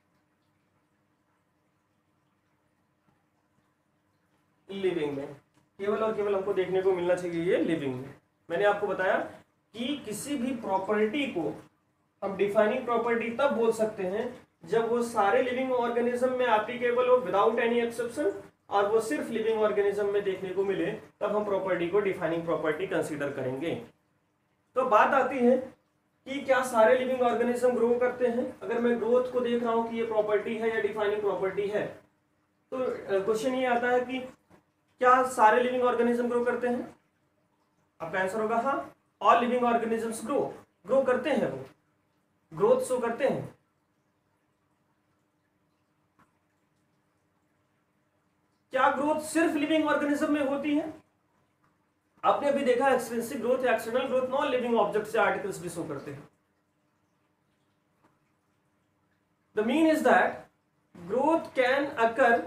लिविंग में। केवल और केवल हमको देखने को मिलना चाहिए ये लिविंग में। मैंने आपको बताया कि किसी भी प्रॉपर्टी को हम डिफाइनिंग प्रॉपर्टी तब बोल सकते हैं जब वो सारे लिविंग ऑर्गेनिज्म में एप्लीकेबल हो विदाउट एनी एक्सेप्शन, और वो सिर्फ लिविंग ऑर्गेनिज्म में देखने को मिले, तब हम प्रॉपर्टी को डिफाइनिंग प्रॉपर्टी कंसीडर करेंगे। तो बात आती है कि क्या सारे लिविंग ऑर्गेनिज्म ग्रो करते हैं। अगर मैं ग्रोथ को देख रहा हूं कि ये प्रॉपर्टी है या डिफाइनिंग प्रॉपर्टी है, तो क्वेश्चन ये आता है कि क्या सारे लिविंग ऑर्गेनिज्म ग्रो करते हैं? आपका आंसर होगा हाँ, all living organisms grow grow करते हैं, वो ग्रोथ शो करते हैं। क्या ग्रोथ सिर्फ लिविंग ऑर्गेनिज्म में होती है? आपने अभी देखा एक्सट्रिंसिक ग्रोथ या external growth non living object से आर्टिकल्स भी शो करते हैं। The mean is that growth can occur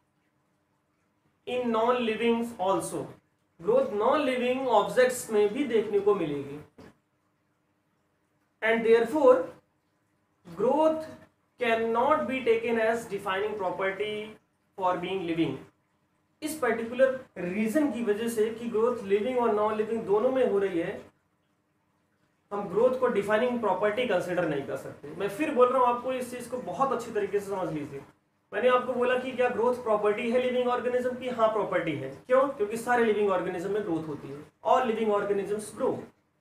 in non living also. Growth non living objects में भी देखने को मिलेगी। And therefore growth can not be taken as defining property for being living. इस पर्टिकुलर रीजन की वजह से कि ग्रोथ लिविंग और नॉन लिविंग दोनों में हो रही है, हम ग्रोथ को डिफाइनिंग प्रॉपर्टी कंसिडर नहीं कर सकते। मैं फिर बोल रहा हूं आपको, इस चीज को बहुत अच्छी तरीके से समझ लीजिए। मैंने आपको बोला कि क्या ग्रोथ प्रॉपर्टी है लिविंग ऑर्गेनिज्म की? हाँ प्रॉपर्टी है। क्यों? क्योंकि सारे लिविंग ऑर्गेनिज्म में ग्रोथ होती है, ऑल लिविंग ऑर्गेनिजम्स ग्रो।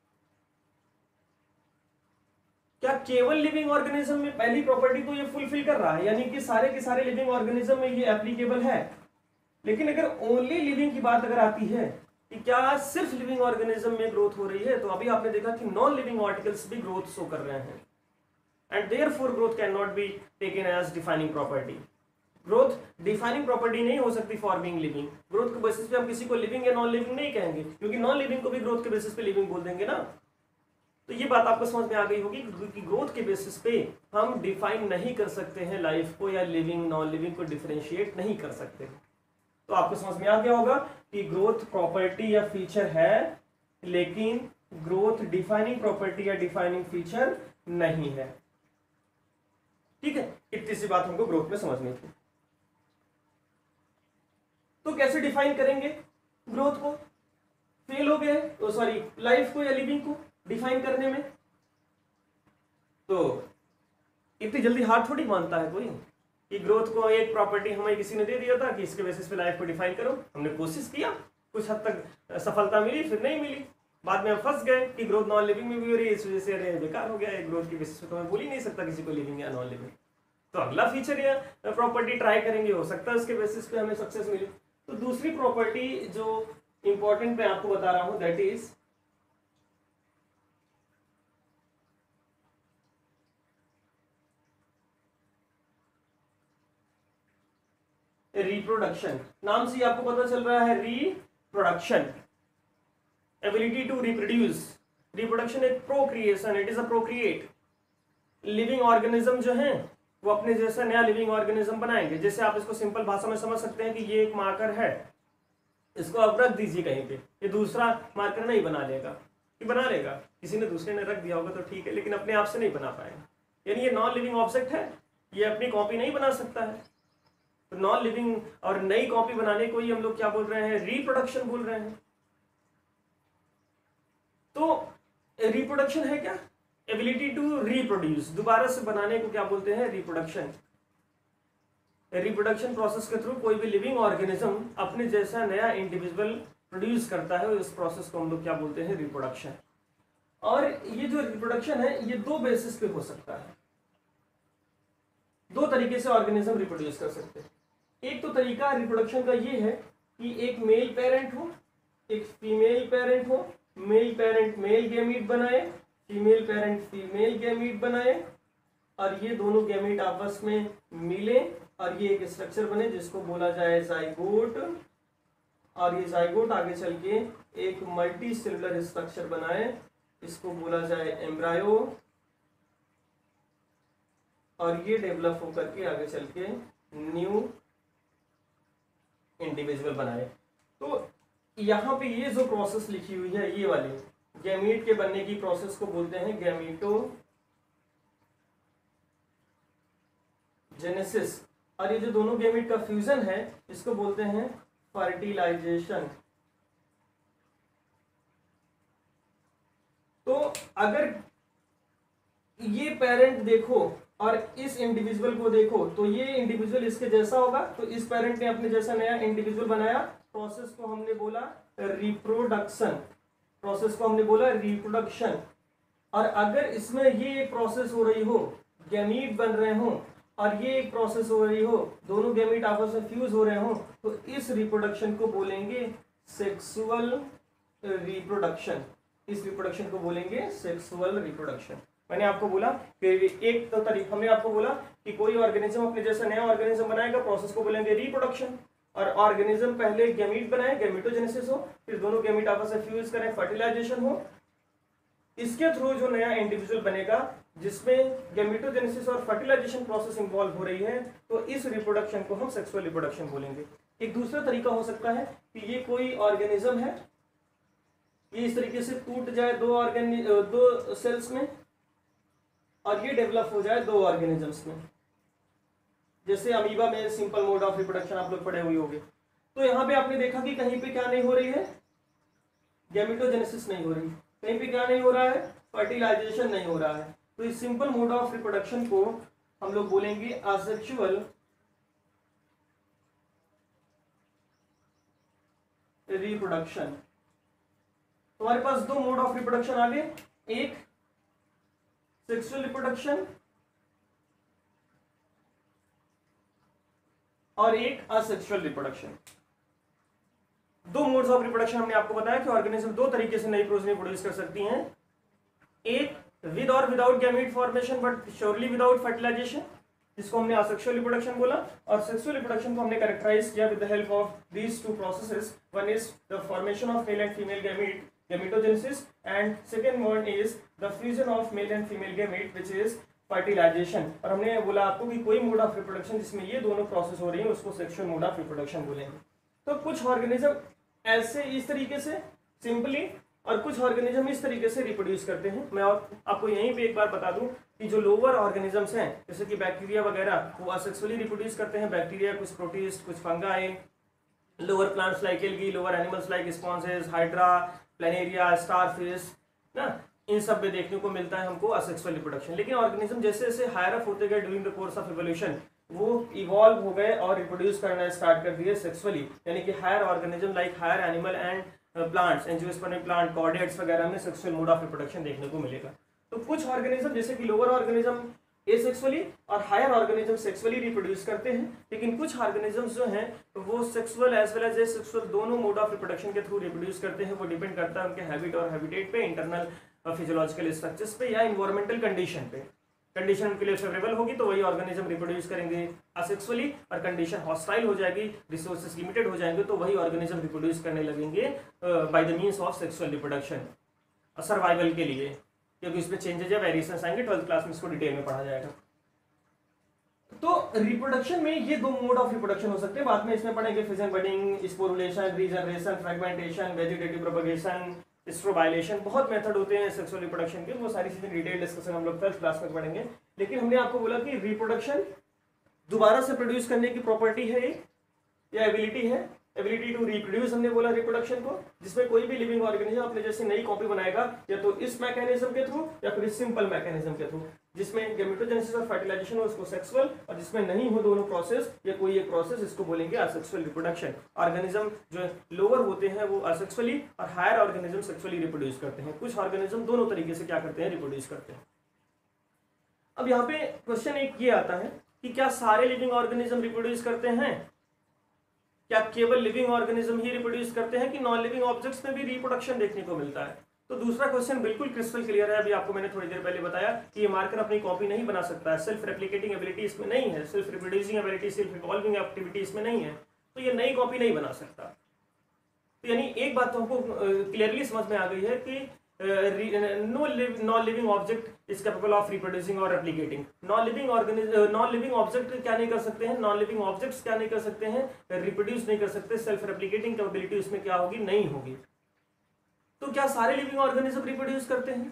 क्या केवल लिविंग ऑर्गेनिज्म में पहली प्रॉपर्टी तो ये फुलफिल कर रहा है, यानी कि सारे के सारे लिविंग ऑर्गेनिज्म में ये एप्लीकेबल है। लेकिन अगर ओनली लिविंग की बात अगर आती है कि क्या सिर्फ लिविंग ऑर्गेनिज्म में ग्रोथ हो रही है, तो अभी आपने देखा कि नॉन लिविंग आर्टिकल्स भी ग्रोथ शो कर रहे हैं। And therefore growth can not be taken as defining property. Growth defining property नहीं हो सकती फॉर बीइंग लिविंग। ग्रोथ के बेसिस पे हम किसी को लिविंग या नॉन लिविंग नहीं कहेंगे, क्योंकि नॉन लिविंग को भी ग्रोथ के बेसिस पे लिविंग बोल देंगे ना। तो ये बात आपको समझ में आ गई होगी कि ग्रोथ के बेसिस पे हम डिफाइन नहीं कर सकते हैं लाइफ को, या लिविंग नॉन लिविंग को डिफरेंशिएट नहीं कर सकते। तो आपको समझ में आ गया होगा कि ग्रोथ प्रॉपर्टी या फीचर है, लेकिन ग्रोथ डिफाइनिंग प्रॉपर्टी या डिफाइनिंग फीचर नहीं है। ठीक है, इतनी सी बात हमको ग्रोथ में समझनी थी। तो कैसे डिफाइन करेंगे ग्रोथ को? फेल हो गए तो सॉरी लाइफ को या लिविंग को डिफाइन करने में, तो इतनी जल्दी हार थोड़ी मानता है कोई कि ग्रोथ को एक प्रॉपर्टी हमें किसी ने दे दिया था कि इसके बेसिस पे लाइफ को डिफाइन करो। हमने कोशिश किया, कुछ हद तक सफलता मिली, फिर नहीं मिली, बाद में हम फंस गए कि ग्रोथ नॉन लिविंग में भी हो रही है, इस वजह से अरे बेकार हो गया। ग्रोथ के बेसिस पे तो मैं बोल ही नहीं सकता किसी को लिविंग या नॉन लिविंग। तो अगला फीचर या प्रॉपर्टी ट्राई करेंगे, हो सकता है उसके बेसिस पे हमें सक्सेस मिले। तो दूसरी प्रॉपर्टी जो इंपॉर्टेंट मैं आपको बता रहा हूं, दैट इज रिप्रोडक्शन, नाम से ही आपको पता चल रहा है reproduction, ability to reproduce. Reproduction एक procreation, it is a procreate. Living organism जो है वो अपने जैसा नया लिविंग ऑर्गेनिज्म बनाएंगे। जैसे आप इसको सिंपल भाषा में समझ सकते हैं कि ये एक मार्कर है, इसको आप रख दीजिए कहीं पे, ये दूसरा मार्कर नहीं बना लेगा, ये बना लेगा, किसी ने दूसरे ने रख दिया होगा तो ठीक है, लेकिन अपने आप से नहीं बना पाएगा। यानी ये नॉन लिविंग ऑब्जेक्ट है, ये अपनी कॉपी नहीं बना सकता है। तो नॉन लिविंग और नई कॉपी बनाने को ही हम लोग क्या बोल रहे हैं, रिप्रोडक्शन बोल रहे हैं। तो रिप्रोडक्शन है क्या, एबिलिटी टू रिप्रोड्यूस, दोबारा से बनाने को क्या बोलते हैं, रिप्रोडक्शन। रिप्रोडक्शन प्रोसेस के थ्रू कोई भी लिविंग ऑर्गेनिज्म अपने जैसा नया इंडिविजुअल प्रोड्यूस करता है, इस प्रोसेस को हम लोग क्या बोलते हैं, रिप्रोडक्शन। और ये जो रिप्रोडक्शन है ये दो बेसिस पे हो सकता है, दो तरीके से ऑर्गेनिज्म रिप्रोड्यूस कर सकते हैं। एक तो तरीका रिप्रोडक्शन का ये है कि एक मेल पेरेंट हो, एक फीमेल पेरेंट हो, मेल पेरेंट मेल गैमीट बनाए, फीमेल पेरेंट फीमेल गैमीट बनाए, और ये दोनों गैमीट आपस में मिले और ये एक स्ट्रक्चर बने जिसको बोला जाए जाइगोट, और ये जाइगोट आगे चल के एक मल्टी सेलुलर स्ट्रक्चर बनाए, इसको बोला जाए एम्ब्रायो, और ये डेवलप होकर के आगे चल के न्यू इंडिविजुअल बनाए। तो यहाँ पे ये जो प्रोसेस लिखी हुई है, ये वाली गैमीट के बनने की प्रोसेस को बोलते हैं गैमीटो जेनेसिस, और ये जो दोनों गैमीट का फ्यूजन है इसको बोलते हैं फर्टिलाइजेशन। तो अगर ये पेरेंट देखो और इस इंडिविजुअल को देखो तो ये इंडिविजुअल इसके जैसा होगा, तो इस पेरेंट ने अपने जैसा नया इंडिविजुअल बनाया, प्रोसेस को हमने बोला रिप्रोडक्शन, प्रोसेस को हमने बोला रिप्रोडक्शन। और अगर इसमें ये एक प्रोसेस हो रही हो, गैमीट बन रहे हो, और ये एक प्रोसेस हो रही हो, दोनों गैमीट आपस में फ्यूज हो रहे हो, तो इस रिप्रोडक्शन को बोलेंगे सेक्सुअल रिप्रोडक्शन, इस रिप्रोडक्शन को बोलेंगे सेक्सुअल रिप्रोडक्शन। मैंने आपको बोला कि एक तो तरीका, हमने आपको बोला कि कोई ऑर्गेनिज्म अपने जैसा नया ऑर्गेनिज्म बनाएगा, प्रोसेस को बोलेंगे रिप्रोडक्शन, और ऑर्गेनिज्म पहले गैमीट बनाए, गैमीटोजेनेसिस हो, फिर दोनों गैमीट आपस में फ्यूज करें, फर्टिलाइजेशन हो, इसके थ्रू जो नया इंडिविजुअल बनेगा जिसमें गैमीटोजेनेसिस और फर्टिलाइजेशन प्रोसेस इन्वॉल्व हो रही है, तो इस रिप्रोडक्शन को हम सेक्सुअल रिप्रोडक्शन बोलेंगे। एक दूसरा तरीका हो सकता है कि ये कोई ऑर्गेनिज्म है, ये इस तरीके से टूट जाए दो ऑर्गेनि दो सेल्स में, और ये डेवलप हो जाए दो ऑर्गेनिजम्स में, जैसे अमीबा में सिंपल मोड ऑफ रिप्रोडक्शन आप लोग पढ़े हुए होंगे। तो यहाँ पे आपने देखा कि कहीं पे क्या नहीं हो रही है, गैमीटोजेनेसिस नहीं हो रही, कहीं पे क्या नहीं हो रहा है, फर्टिलाइजेशन नहीं हो रहा है। तो इस सिंपल मोड ऑफ रिप्रोडक्शन को हम लोग बोलेंगे असेक्सुअल रिप्रोडक्शन। तुम्हारे पास दो मोड ऑफ रिप्रोडक्शन आ गए, एक सेक्सुअल रिप्रोडक्शन और एक असेक्सुअल रिप्रोडक्शन। दो मोड्स ऑफ रिप्रोडक्शन हमने आपको बताया कि ऑर्गेनिज्म दो तरीके से नई प्रोजेनी प्रोड्यूस कर सकती हैं, एक विद और without gamete formation but surely without fertilisation, जिसको हमने असेक्सुअल रिप्रोडक्शन बोला, और सेक्सुअल रिप्रोडक्शन को हमने कैरेक्टराइज किया with the help of these two processes. One is the formation of male and female gamete, gametogenesis, and second one is the fusion of male and female gamete which is fertilisation. और हमने बोला आपको कि कोई mode of reproduction जिसमें ये दोनों process हो रही है उसको सेक्सुअल मोड ऑफ रिप्रोडक्शन बोलेंगे। तो कुछ ऑर्गेनिज्म ऐसे इस तरीके से सिंपली, और कुछ ऑर्गेनिज्म इस तरीके से रिप्रोड्यूस करते हैं। मैं और आपको यहीं पे एक बार बता दूं कि जो लोअर ऑर्गेनिजम्स हैं जैसे कि बैक्टीरिया वगैरह, वो असेक्सुअली रिप्रोड्यूस करते हैं। बैक्टीरिया, कुछ प्रोटिस्ट, कुछ fungi, lower plants like algae, lower animals like sponges, hydra, planaria, starfish ना, इन सब में देखने को मिलता है हमको असेक्सुअल रिप्रोडक्शन। लेकिन ऑर्गेनिज्म जैसे जैसे हायर अप होते गए during the course of evolution, वो इवॉल्व हो गए और रिप्रोड्यूस करना स्टार्ट कर दिए सेक्सुअली, यानी कि higher organism like higher animal and plants, angiospermic plant, chordates वगैरह में सेक्सुअल मोड ऑफ रिप्रोडक्शन देखने को मिलेगा। तो कुछ ऑर्गेनिज्म जैसे कि लोअर ऑर्गेनिज्म एसेक्सुअली और हायर ऑर्गेनिज्म सेक्सुअली रिप्रोड्यूस करते हैं, लेकिन कुछ ऑर्गेनिजम्स जो हैं वो sexual as well as asexual दोनों मोड ऑफ रिप्रोडक्शन के थ्रू रिप्रोड्यूस करते हैं। वो डिपेंड करता है उनके हैबिट और हैबिटेट पे, इंटरनल फिजियोलॉजिकल स्ट्रक्चर्स पे या इन्वायरमेंटल कंडीशन पे। कंडीशन उनके लिए फेवरेबल होगी तो वही ऑर्गेनिज्म रिप्रोड्यूस करेंगे असेक्सुअली, और कंडीशन हॉस्टाइल हो जाएगी, रिसोर्सेज लिमिटेड हो जाएंगे, तो वही ऑर्गेनिज्म रिप्रोड्यूस करने लगेंगे by the means of sexual reproduction survival के लिए, क्योंकि इसमें चेंजेस या वेरिएशंस आएंगे। ट्वेल्थ क्लास में इसको डिटेल में पढ़ा जाएगा। तो रिप्रोडक्शन में ये दो मोड ऑफ रिप्रोडक्शन हो सकते हैं, बाद में इसमें पढ़ेंगे fission budding, sporulation, regeneration, fragmentation, vegetative propagation, strobilation, बहुत मेथड होते हैं सेक्सुअल रिप्रोडक्शन के, वो सारी चीजें डिटेल डिस्कशन हम लोग ट्वेल्थ क्लास में पढ़ेंगे। लेकिन हमने आपको बोला कि रिप्रोडक्शन दोबारा से प्रोड्यूस करने की प्रॉपर्टी है या एबिलिटी है, एबिलिटी टू रिप्रोड्यूस हमने बोला रिप्रोडक्शन को, जिसमें कोई भी लिविंग ऑर्गेनिज्म अपने जैसे नई कॉपी बनाएगा या तो इस मैकेनिज्म के थ्रू या फिर इस सिंपल मैकेनिज्म के थ्रू, जिसमें गैमेटोजेनेसिस और फर्टिलाइजेशन हो उसको सेक्सुअल, और जिसमें नहीं हो दोनों प्रोसेस या कोई एक प्रोसेस इसको बोलेंगे असेक्सुअल रिप्रोडक्शन। ऑर्गेनिज्म जो लोअर होते हैं वो असेक्सुअली और हायर ऑर्गेनिज्म सेक्सुअली रिप्रोड्यूस करते हैं। कुछ ऑर्गेनिज्म दोनों तरीके से क्या करते हैं, रिप्रोड्यूस करते हैं। अब यहाँ पे क्वेश्चन एक ये आता है कि क्या सारे लिविंग ऑर्गेनिज्म रिप्रोड्यूस करते हैं, क्या केवल लिविंग ऑर्गेनिज्म ही रिप्रोड्यूस करते हैं कि नॉन लिविंग ऑब्जेक्ट्स में भी रिप्रोडक्शन देखने को मिलता है। तो दूसरा क्वेश्चन बिल्कुल क्रिस्टल क्लियर है, अभी आपको मैंने थोड़ी देर पहले बताया कि ये मार्कर अपनी कॉपी नहीं बना सकता है, सेल्फ रेप्लिकेटिंग एबिलिटी इसमें नहीं है, self reproducing ability, self evolving activity इसमें नहीं है, तो ये नई कॉपी नहीं बना सकता। तो यानी एक बात तो हमको क्लियरली समझ में आ गई है कि no non living object is capable of reproducing और replicating. Non living organism non living object क्या नहीं कर सकते हैं, नॉन लिविंग ऑब्जेक्ट्स क्या नहीं कर सकते हैं, रिप्रोड्यूस नहीं कर सकते, सेल्फ रेप्लिकेटिंग कैपेबिलिटी उसमें क्या होगी, नहीं होगी। तो क्या सारे लिविंग ऑर्गेनिज्म रिप्रोड्यूस करते हैं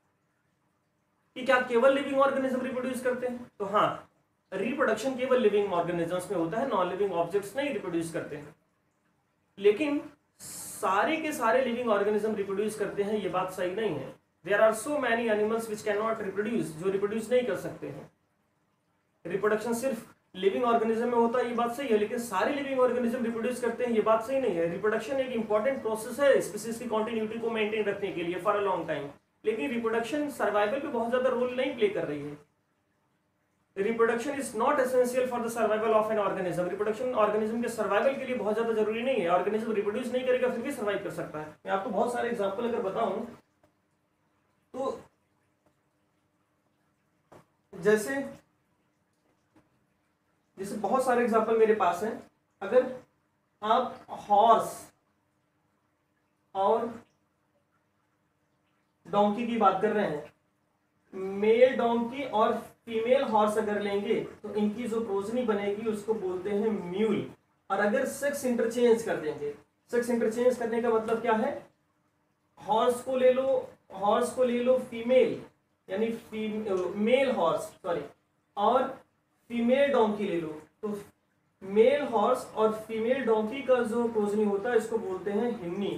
कि क्या केवल लिविंग ऑर्गेनिज्म रिप्रोड्यूस करते हैं? तो हाँ, रिप्रोडक्शन केवल लिविंग ऑर्गेनिजम्स में होता है, नॉन लिविंग ऑब्जेक्ट्स नहीं रिप्रोड्यूस करते हैं। लेकिन सारे के सारे लिविंग ऑर्गेनिज्म रिप्रोड्यूस करते हैं ये बात सही नहीं है। There are so many animals which can not reproduce, जो रिप्रोड्यूस नहीं कर सकते हैं। रिप्रोडक्शन सिर्फ लिविंग ऑर्गेनिज्म में होता है ये बात सही है, लेकिन सारे लिविंग ऑर्गेनिज्म रिप्रोड्यूस करते हैं ये बात सही नहीं है। रिप्रोडक्शन एक इंपॉर्टेंट प्रोसेस है स्पीशीज की कॉन्टिन्यूटी को मेंटेन रखने के लिए फॉर अ लॉन्ग टाइम, लेकिन रिप्रोडक्शन सर्वाइवल पे बहुत ज्यादा रोल नहीं प्ले कर रही है। Reproduction is not essential for the survival of an organism. Reproduction organism के सर्वाइवल के लिए बहुत ज्यादा जरूरी नहीं है। ऑर्गेनिज्म रिप्रोड्यूस नहीं करेगा फिर भी सर्वाइव कर सकता है। मैं आपको बहुत सारे एग्जांपल अगर बताऊं तो जैसे जैसे बहुत सारे एग्जांपल मेरे पास हैं। अगर आप हॉर्स और डोंकी की बात कर रहे हैं, मेल डोंकी और फीमेल हॉर्स अगर लेंगे तो इनकी जो प्रोजनी बनेगी उसको बोलते हैं म्यूल। और अगर सेक्स इंटरचेंज कर देंगे, सेक्स इंटरचेंज करने का मतलब क्या है, हॉर्स को ले लो हॉर्स को ले लो फीमेल यानी मेल हॉर्स सॉरी और फीमेल डोंकी ले लो, तो मेल हॉर्स और फीमेल डोंकी का जो प्रोजनी होता है इसको बोलते हैं हिमनी।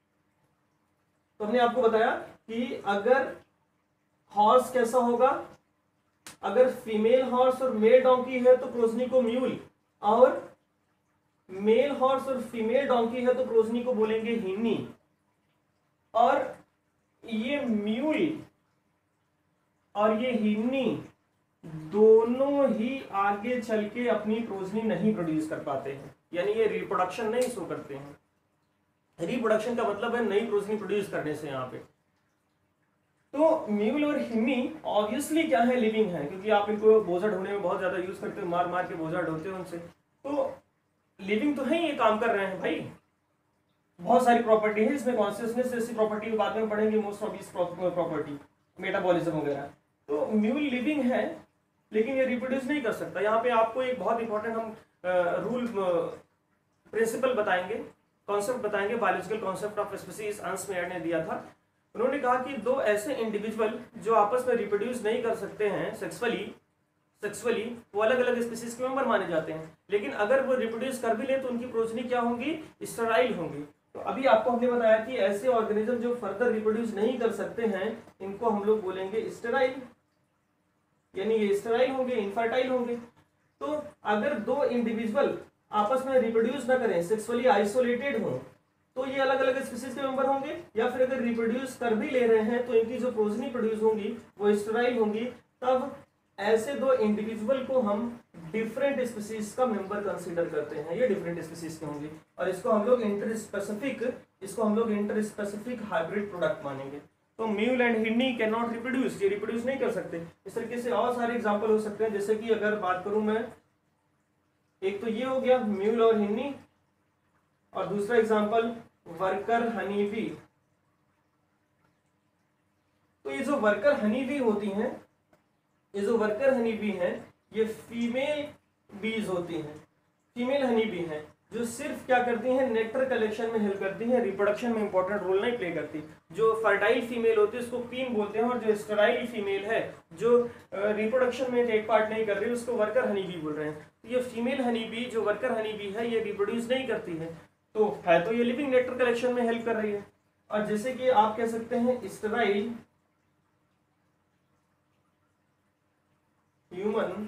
तो हमने आपको बताया कि अगर हॉर्स कैसा होगा, अगर फीमेल हॉर्स और मेल डोंकी है तो प्रोजनी को म्यूल, और मेल हॉर्स और फीमेल डोंकी है तो प्रोजनी को बोलेंगे हिमनी। और ये म्यूल और ये हिमनी दोनों ही आगे चल के अपनी प्रोजनी नहीं प्रोड्यूस कर पाते हैं, यानी ये रिप्रोडक्शन नहीं शो करते हैं। रिप्रोडक्शन का मतलब है नई प्रोजनी प्रोड्यूस करने से। यहाँ पे तो म्यूल और हिमनी ऑब्वियसली क्या है, लिविंग है, क्योंकि आप इनको बोझा ढोने में बहुत ज्यादा यूज करते हो, मार मार के बोझा ढोते हो उनसे, तो लिविंग तो है, ये काम कर रहे हैं भाई। बहुत सारी प्रॉपर्टी है इसमें, कॉन्शियसनेस जैसी प्रॉपर्टी बाद में पढ़ेंगे, most of this property, metabolism वगैरह। तो म्यूल लिविंग है लेकिन ये रिप्रोड्यूस नहीं कर सकता। यहाँ पे आपको एक बहुत इंपॉर्टेंट हम रूल प्रिंसिपल बताएंगे, कॉन्सेप्ट बताएंगे, biological concept of species Ernst Mayr ने दिया था। उन्होंने कहा कि दो ऐसे इंडिविजुअल जो आपस में रिप्रोड्यूस नहीं कर सकते हैं सेक्सुअली सेक्सुअली वो अलग अलग स्पीसीज के मेंबर माने जाते हैं, लेकिन अगर वो रिप्रोड्यूस कर भी ले तो उनकी प्रोजनी क्या होंगी, स्टेराइल होंगी। तो अभी आपको हमने बताया कि ऐसे ऑर्गेनिज्म जो फर्दर रिप्रोड्यूस नहीं कर सकते हैं इनको हम लोग बोलेंगे स्टेराइल, यानी ये स्टेराइल होंगे, इनफर्टाइल होंगे। तो अगर दो इंडिविजुअल आपस में रिप्रोड्यूस ना करें, सेक्सुअली आइसोलेटेड हो, तो ये अलग अलग स्पीसीज के मेंबर होंगे, या फिर अगर रिप्रोड्यूस कर भी ले रहे हैं तो इनकी जो प्रोजनी प्रोड्यूस होंगी वो स्टेराइल होंगी। तब ऐसे दो इंडिविजुअल को हम डिफरेंट स्पीसीज का मेंबर कंसीडर करते हैं, ये डिफरेंट स्पीसीज के होंगे, और इसको हम लोग इंटर स्पेसिफिक इसको हम लोग इंटर स्पेसिफिक हाइब्रिड प्रोडक्ट मानेंगे। तो mule and hinny can not reproduce, ये रिप्रोड्यूस नहीं कर सकते। इस तरीके से और सारे एग्जाम्पल हो सकते हैं, जैसे कि अगर बात करूं मैं, एक तो ये हो गया म्यूल और हिरनी, और दूसरा एग्जाम्पल वर्कर हनी बी। तो ये जो वर्कर हनी बी होती हैं, ये जो वर्कर हनी बी हैं, ये फीमेल बीज होती हैं, फीमेल हनी बी हैं, जो सिर्फ क्या करती हैं, नेक्टर कलेक्शन में हेल्प करती हैं, रिप्रोडक्शन में इंपॉर्टेंट रोल नहीं प्ले करती। जो फर्टाइल फीमेल होती है उसको क्वीन बोलते हैं, और जो स्टेराइल फीमेल है जो रिप्रोडक्शन में टेक पार्ट नहीं कर रही उसको वर्कर हनी बी बोल रहे हैं। तो ये फीमेल हनी बी जो वर्कर हनी बी है ये रिप्रोड्यूस नहीं करती है, तो है तो ये लिविंग नेक्टर कलेक्शन में हेल्प कर रही है। और जैसे कि आप कह सकते हैं sterile human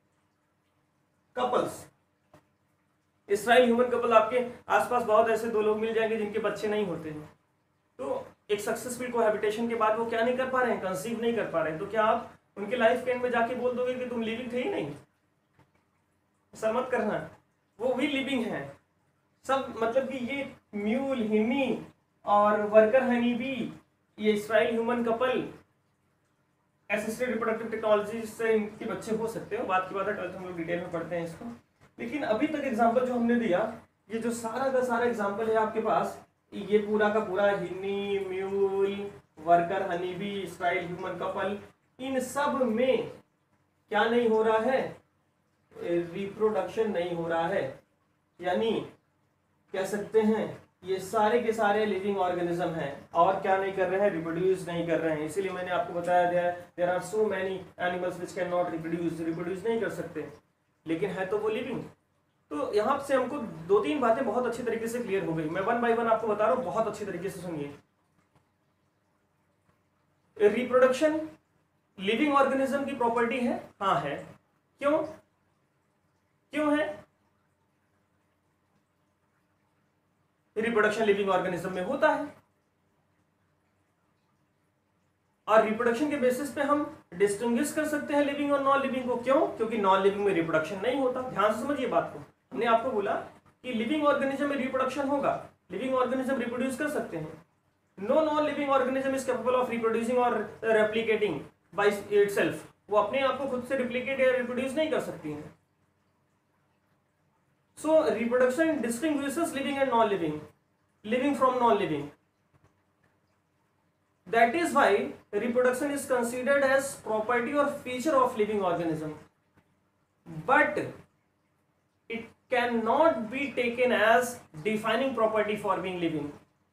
couples, sterile human couple, आपके आसपास बहुत ऐसे दो लोग मिल जाएंगे जिनके बच्चे नहीं होते हैं, तो एक सक्सेसफुल कोहैबिटेशन के बाद वो क्या नहीं कर पा रहे हैं, कंसीव नहीं कर पा रहे हैं, तो क्या आप उनके लाइफ के एंड में जाके बोल दोगे कि तुम लिविंग थे ही नहीं? ऐसा मत करना, वो भी लिविंग है सब। मतलब कि ये म्यूल, हिनी और वर्कर हनी बी, ये sterile human couple, assisted reproductive technology से इनके बच्चे हो सकते हैं। बात की बात है, ट्वेल्थ हम लोग डिटेल में पढ़ते हैं इसको। लेकिन अभी तक एग्जांपल जो हमने दिया, ये जो सारा का सारा एग्जांपल है आपके पास, ये पूरा का पूरा hinny, mule, worker honey bee, sterile human couple, इन सब में क्या नहीं हो रहा है, रिप्रोडक्शन नहीं हो रहा है। यानी कह सकते हैं ये सारे के सारे लिविंग ऑर्गेनिज्म हैं और क्या नहीं कर रहे हैं, रिप्रोड्यूस नहीं कर रहे हैं। इसीलिए मैंने आपको बताया दिया, there are so many animals which can not reproduce, reproduce नहीं कर सकते, लेकिन है तो वो लिविंग। तो यहाँ से हमको दो तीन बातें बहुत अच्छी तरीके से क्लियर हो गई। मैं वन बाय वन आपको बता रहा हूँ, बहुत अच्छी तरीके से सुनिए। रिप्रोडक्शन लिविंग ऑर्गेनिज्म की प्रॉपर्टी है, हाँ है। क्यों क्यों है? रिप्रोडक्शन लिविंग ऑर्गेनिज्म में होता है, और रिप्रोडक्शन के बेसिस पे हम डिस्टिंग्विश कर सकते हैं लिविंग और नॉन लिविंग को। क्यों? क्योंकि नॉन लिविंग में रिप्रोडक्शन नहीं होता। ध्यान से समझिए बात को। हमने आपको बोला कि लिविंग ऑर्गेनिज्म में रिप्रोडक्शन होगा, लिविंग ऑर्गेनिज्म रिप्रोड्यूस कर सकते हैं। No non living organism is capable of reproducing और रेप्लिकेटिंग बाय इटसेल्फ। वो अपने आप को खुद से रिप्लिकेट या रिप्रोड्यूस नहीं कर सकती हैं। So reproduction distinguishes living and non-living, living from non-living. That is why reproduction is considered as property or feature of living organism, but it cannot be taken as defining property for being living,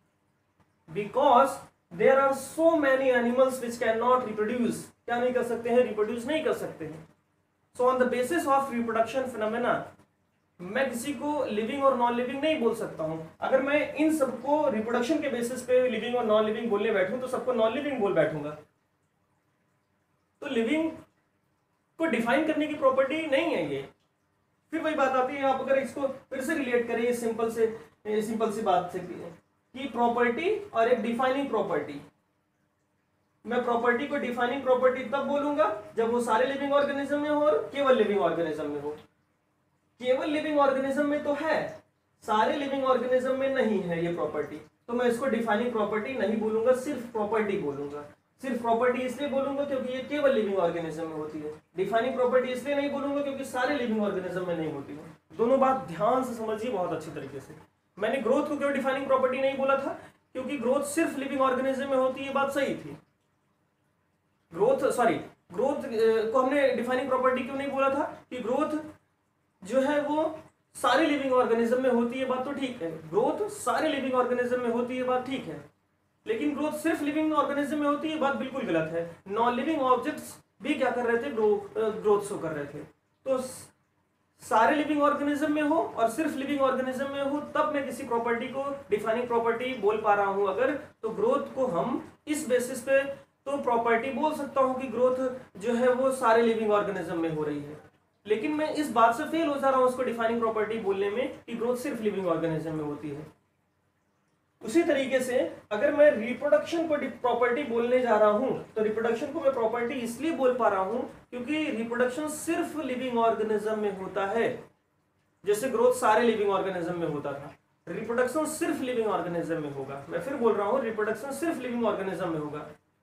because there are so many animals which cannot reproduce. क्या नहीं कर सकते हैं? reproduce नहीं कर सकते हैं। So on the basis of reproduction phenomena, मैं किसी को लिविंग और नॉन लिविंग नहीं बोल सकता हूं। अगर मैं इन सबको रिप्रोडक्शन के बेसिस पे लिविंग और नॉन लिविंग बोलने बैठूं तो सबको नॉन लिविंग बोल बैठूंगा। तो लिविंग को डिफाइन करने की प्रॉपर्टी नहीं है ये। फिर वही बात आती है, आप अगर इसको फिर से रिलेट करिए सिंपल से सिंपल सी बात से कि प्रॉपर्टी और एक डिफाइनिंग प्रॉपर्टी। मैं प्रॉपर्टी को डिफाइनिंग प्रॉपर्टी तब बोलूंगा जब वो सारे लिविंग ऑर्गेनिज्म में हो और केवल लिविंग ऑर्गेनिज्म में हो। केवल लिविंग ऑर्गेनिज्म में तो है, सारे लिविंग ऑर्गेनिज्म में नहीं है ये प्रॉपर्टी, तो मैं इसको डिफाइनिंग प्रॉपर्टी नहीं बोलूंगा, सिर्फ प्रॉपर्टी बोलूंगा। सिर्फ प्रॉपर्टी इसलिए बोलूंगा क्योंकि ये केवल लिविंग ऑर्गेनिज्म में होती है। डिफाइनिंग प्रॉपर्टी इसलिए नहीं बोलूंगा क्योंकि सारे लिविंग ऑर्गेनिज्म में नहीं होती है। दोनों बात ध्यान से समझिए बहुत अच्छी तरीके से। मैंने ग्रोथ को क्यों डिफाइनिंग प्रॉपर्टी नहीं बोला था? क्योंकि ग्रोथ सिर्फ लिविंग ऑर्गेनिज्म में होती है, बात सही थी। ग्रोथ सॉरी ग्रोथ को हमने डिफाइनिंग प्रॉपर्टी क्यों नहीं बोला था कि ग्रोथ जो है वो सारे लिविंग ऑर्गेनिज्म में होती है, बात तो ठीक है। ग्रोथ सारे लिविंग ऑर्गेनिज्म में होती है, बात ठीक है। लेकिन ग्रोथ सिर्फ लिविंग ऑर्गेनिज्म में होती है, बात बिल्कुल गलत है। नॉन लिविंग ऑब्जेक्ट्स भी क्या कर रहे थे? ग्रोथ शो कर रहे थे। तो सारे लिविंग ऑर्गेनिज्म में हो और सिर्फ लिविंग ऑर्गेनिज्म में हो तब मैं किसी प्रॉपर्टी को डिफाइनिंग प्रॉपर्टी बोल पा रहा हूं। अगर तो ग्रोथ को हम इस बेसिस पे तो प्रॉपर्टी बोल सकता हूं कि ग्रोथ जो है वो सारे लिविंग ऑर्गेनिज्म में हो रही है। लेकिन मैं इस बात से फेल हो जा रहा हूं उसको डिफाइनिंग प्रॉपर्टी बोलने में कि ग्रोथ सिर्फ लिविंग ऑर्गेनिज्म में होती है। उसी तरीके से अगर मैं रिप्रोडक्शन को प्रॉपर्टी बोलने जा रहा हूं तो रिप्रोडक्शन को मैं प्रॉपर्टी इसलिए बोल पा रहा हूं क्योंकि रिप्रोडक्शन सिर्फ लिविंग ऑर्गेनिज्म में होता है। जैसे ग्रोथ सारे लिविंग ऑर्गेनिज्म में होता था, रिप्रोडक्शन सिर्फ लिविंग ऑर्गेनिज्म में होगा। मैं फिर बोल रहा हूं रिप्रोडक्शन सिर्फ लिविंग ऑर्गेनिज्म में होगा।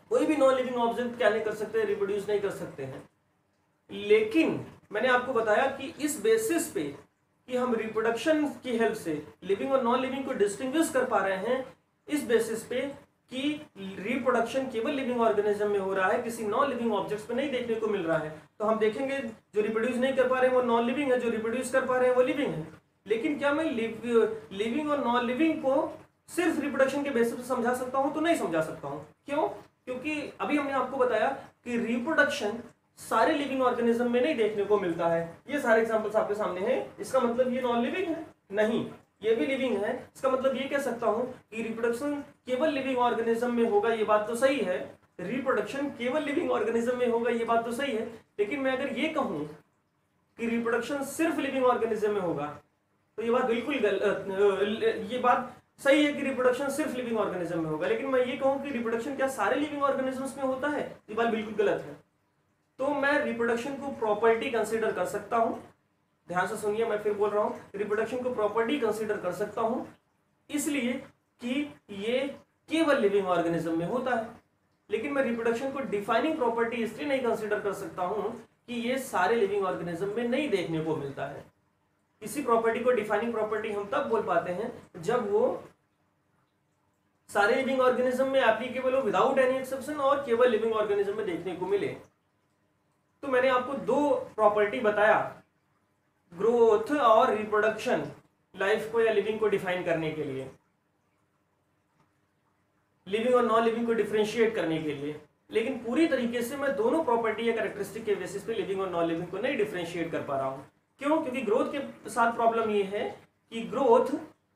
कोई भी नॉन लिविंग ऑब्जेक्ट क्या नहीं कर सकते, रिप्रोड्यूस नहीं कर सकते हैं। लेकिन मैंने आपको बताया कि इस बेसिस पे कि हम रिप्रोडक्शन की हेल्प से लिविंग और नॉन लिविंग को डिस्टिंग्विश कर पा रहे हैं, इस बेसिस पे कि रिप्रोडक्शन केवल लिविंग ऑर्गेनिज्म में हो रहा है, किसी नॉन लिविंग ऑब्जेक्ट्स पे नहीं देखने को मिल रहा है। तो हम देखेंगे जो रिप्रोड्यूस नहीं कर पा रहे हैं वो नॉन लिविंग है, जो रिप्रोड्यूस कर पा रहे हैं वो लिविंग है। लेकिन क्या मैं लिविंग और नॉन लिविंग को सिर्फ रिप्रोडक्शन के बेसिस पे समझा सकता हूं? तो नहीं समझा सकता हूं। क्यों? क्योंकि अभी हमने आपको बताया कि रिप्रोडक्शन सारे लिविंग ऑर्गेनिज्म में नहीं देखने को मिलता है। ये सारे एग्जांपल्स आपके सामने हैं, इसका मतलब ये नॉन लिविंग है? नहीं, ये भी लिविंग है। इसका मतलब ये कह सकता हूं कि रिप्रोडक्शन केवल लिविंग ऑर्गेनिज्म में होगा, ये बात तो सही है। रिप्रोडक्शन केवल लिविंग ऑर्गेनिज्म में होगा, ये बात तो सही है। लेकिन मैं अगर ये कहूं कि रिप्रोडक्शन सिर्फ लिविंग ऑर्गेनिज्म में होगा, तो ये बात बिल्कुल गलत, ये बात सही है कि रिप्रोडक्शन सिर्फ लिविंग ऑर्गेनिज्म में होगा। लेकिन मैं ये कहूं कि रिप्रोडक्शन क्या सारे लिविंग ऑर्गेनिजम्स में होता है, ये बात बिल्कुल गलत है। तो मैं रिप्रोडक्शन को प्रॉपर्टी कंसीडर कर सकता हूं, ध्यान से सुनिए, मैं फिर बोल रहा हूं, रिप्रोडक्शन को प्रॉपर्टी कंसीडर कर सकता हूं इसलिए कि ये केवल लिविंग ऑर्गेनिज्म में होता है। लेकिन मैं रिप्रोडक्शन को डिफाइनिंग प्रॉपर्टी इसलिए नहीं कंसीडर कर सकता हूं कि ये सारे लिविंग ऑर्गेनिज्म में नहीं देखने को मिलता है। किसी प्रॉपर्टी को डिफाइनिंग प्रॉपर्टी हम तब बोल पाते हैं जब वो सारे लिविंग ऑर्गेनिज्म में एप्लीकेबल हो विदाउट एनी एक्सेप्शन और केवल लिविंग ऑर्गेनिज्म में देखने को मिले। तो मैंने आपको दो प्रॉपर्टी बताया, ग्रोथ और रिप्रोडक्शन, लाइफ को या लिविंग को डिफाइन करने के लिए, लिविंग और नॉन लिविंग को डिफरेंशिएट करने के लिए। लेकिन पूरी तरीके से मैं दोनों प्रॉपर्टी या कैरेक्टरिस्टिक के बेसिस पे लिविंग और नॉन लिविंग को नहीं डिफरेंशिएट कर पा रहा हूं। क्यों? क्योंकि ग्रोथ के साथ प्रॉब्लम ये है कि ग्रोथ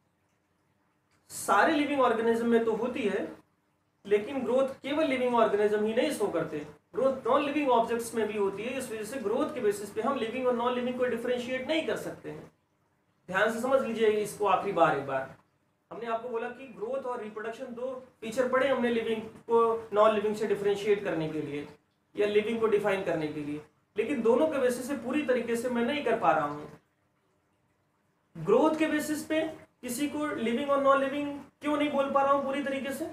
सारे लिविंग ऑर्गेनिज्म में तो होती है, लेकिन ग्रोथ केवल लिविंग ऑर्गेनिज्म ही नहीं शो करते, ग्रोथ नॉन लिविंग ऑब्जेक्ट्स में भी होती है। इस वजह से ग्रोथ के बेसिस पे हम लिविंग और नॉन लिविंग को डिफरेंशिएट नहीं कर सकते हैं। ध्यान से समझ लीजिए इसको आखिरी बार एक बार। हमने आपको बोला कि ग्रोथ और रिप्रोडक्शन दो फीचर पड़े हमने लिविंग को नॉन लिविंग से डिफरेंशिएट करने के लिए या लिविंग को डिफाइन करने के लिए, लेकिन दोनों के बेसिस से पूरी तरीके से मैं नहीं कर पा रहा हूं। ग्रोथ के बेसिस पे किसी को लिविंग और नॉन लिविंग क्यों नहीं बोल पा रहा हूं पूरी तरीके से?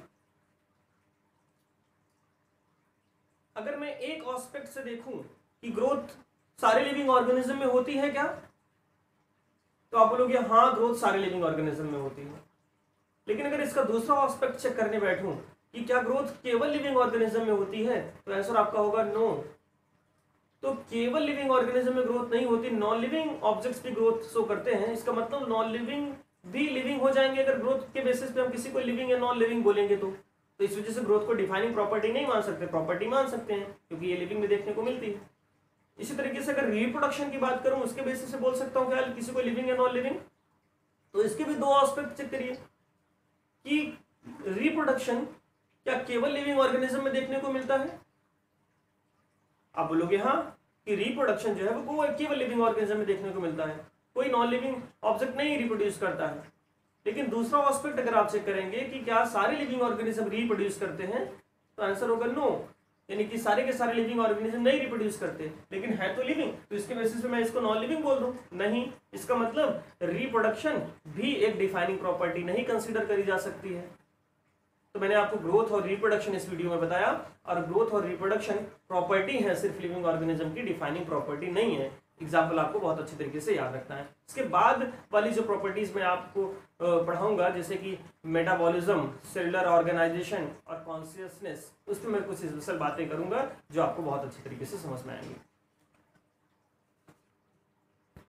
अगर मैं एक एस्पेक्ट से देखूं कि ग्रोथ सारे लिविंग ऑर्गेनिज्म में होती है क्या, तो आप बोलोगे हाँ ग्रोथ सारे लिविंग ऑर्गेनिज्म में होती है। लेकिन अगर इसका दूसरा एस्पेक्ट चेक करने बैठूं कि क्या ग्रोथ केवल लिविंग ऑर्गेनिज्म में होती है, तो आंसर आपका होगा नो। तो केवल लिविंग ऑर्गेनिज्म में ग्रोथ नहीं होती, नॉन लिविंग ऑब्जेक्ट्स भी ग्रोथ शो करते हैं। इसका मतलब नॉन लिविंग भी लिविंग हो जाएंगे अगर ग्रोथ के बेसिस पे हम किसी को लिविंग या नॉन लिविंग बोलेंगे तो। तो इस वजह से ग्रोथ को डिफाइनिंग प्रॉपर्टी नहीं मान सकते, प्रॉपर्टी मान सकते हैं क्योंकि ये लिविंग में देखने को मिलती है। इसी तरीके से अगर रिप्रोडक्शन की बात करूं उसके बेसिस से बोल सकता हूं क्या किसी को लिविंग या नॉन लिविंग। तो इसके भी दो एस्पेक्ट चेक करिए कि रिप्रोडक्शन क्या केवल लिविंग ऑर्गेनिज्म में देखने को मिलता है। आप बोलोगे हाँ कि रिप्रोडक्शन जो है वो केवल लिविंग ऑर्गेनिज्म में देखने को मिलता है, कोई नॉन लिविंग ऑब्जेक्ट नहीं रिप्रोड्यूस करता है। लेकिन दूसरा एस्पेक्ट अगर आप चेक करेंगे कि क्या सारे लिविंग ऑर्गेनिज्म रिप्रोड्यूस करते हैं, तो आंसर होगा नो, यानी कि सारे के सारे लिविंग ऑर्गेनिज्म नहीं रिप्रोड्यूस करते, लेकिन है तो लिविंग। तो इसके बेसिस पे मैं इसको नॉन लिविंग बोल दूं? नहीं। इसका मतलब रिप्रोडक्शन भी एक डिफाइनिंग प्रॉपर्टी नहीं कंसीडर करी जा सकती है। तो मैंने आपको ग्रोथ और रिप्रोडक्शन इस वीडियो में बताया, और ग्रोथ और रिप्रोडक्शन प्रॉपर्टी है सिर्फ लिविंग ऑर्गेनिज्म की, डिफाइनिंग प्रॉपर्टी नहीं है। एग्जाम्पल आपको बहुत अच्छे तरीके से याद रखना है। इसके बाद वाली जो प्रॉपर्टीज मैं आपको पढ़ाऊंगा जैसे कि मेटाबॉलिज्म, सेलुलर ऑर्गेनाइजेशन और कॉन्शियसनेस, उस पर मैं कुछ स्पेशल बातें करूंगा जो आपको बहुत अच्छे तरीके से समझ में आएंगी।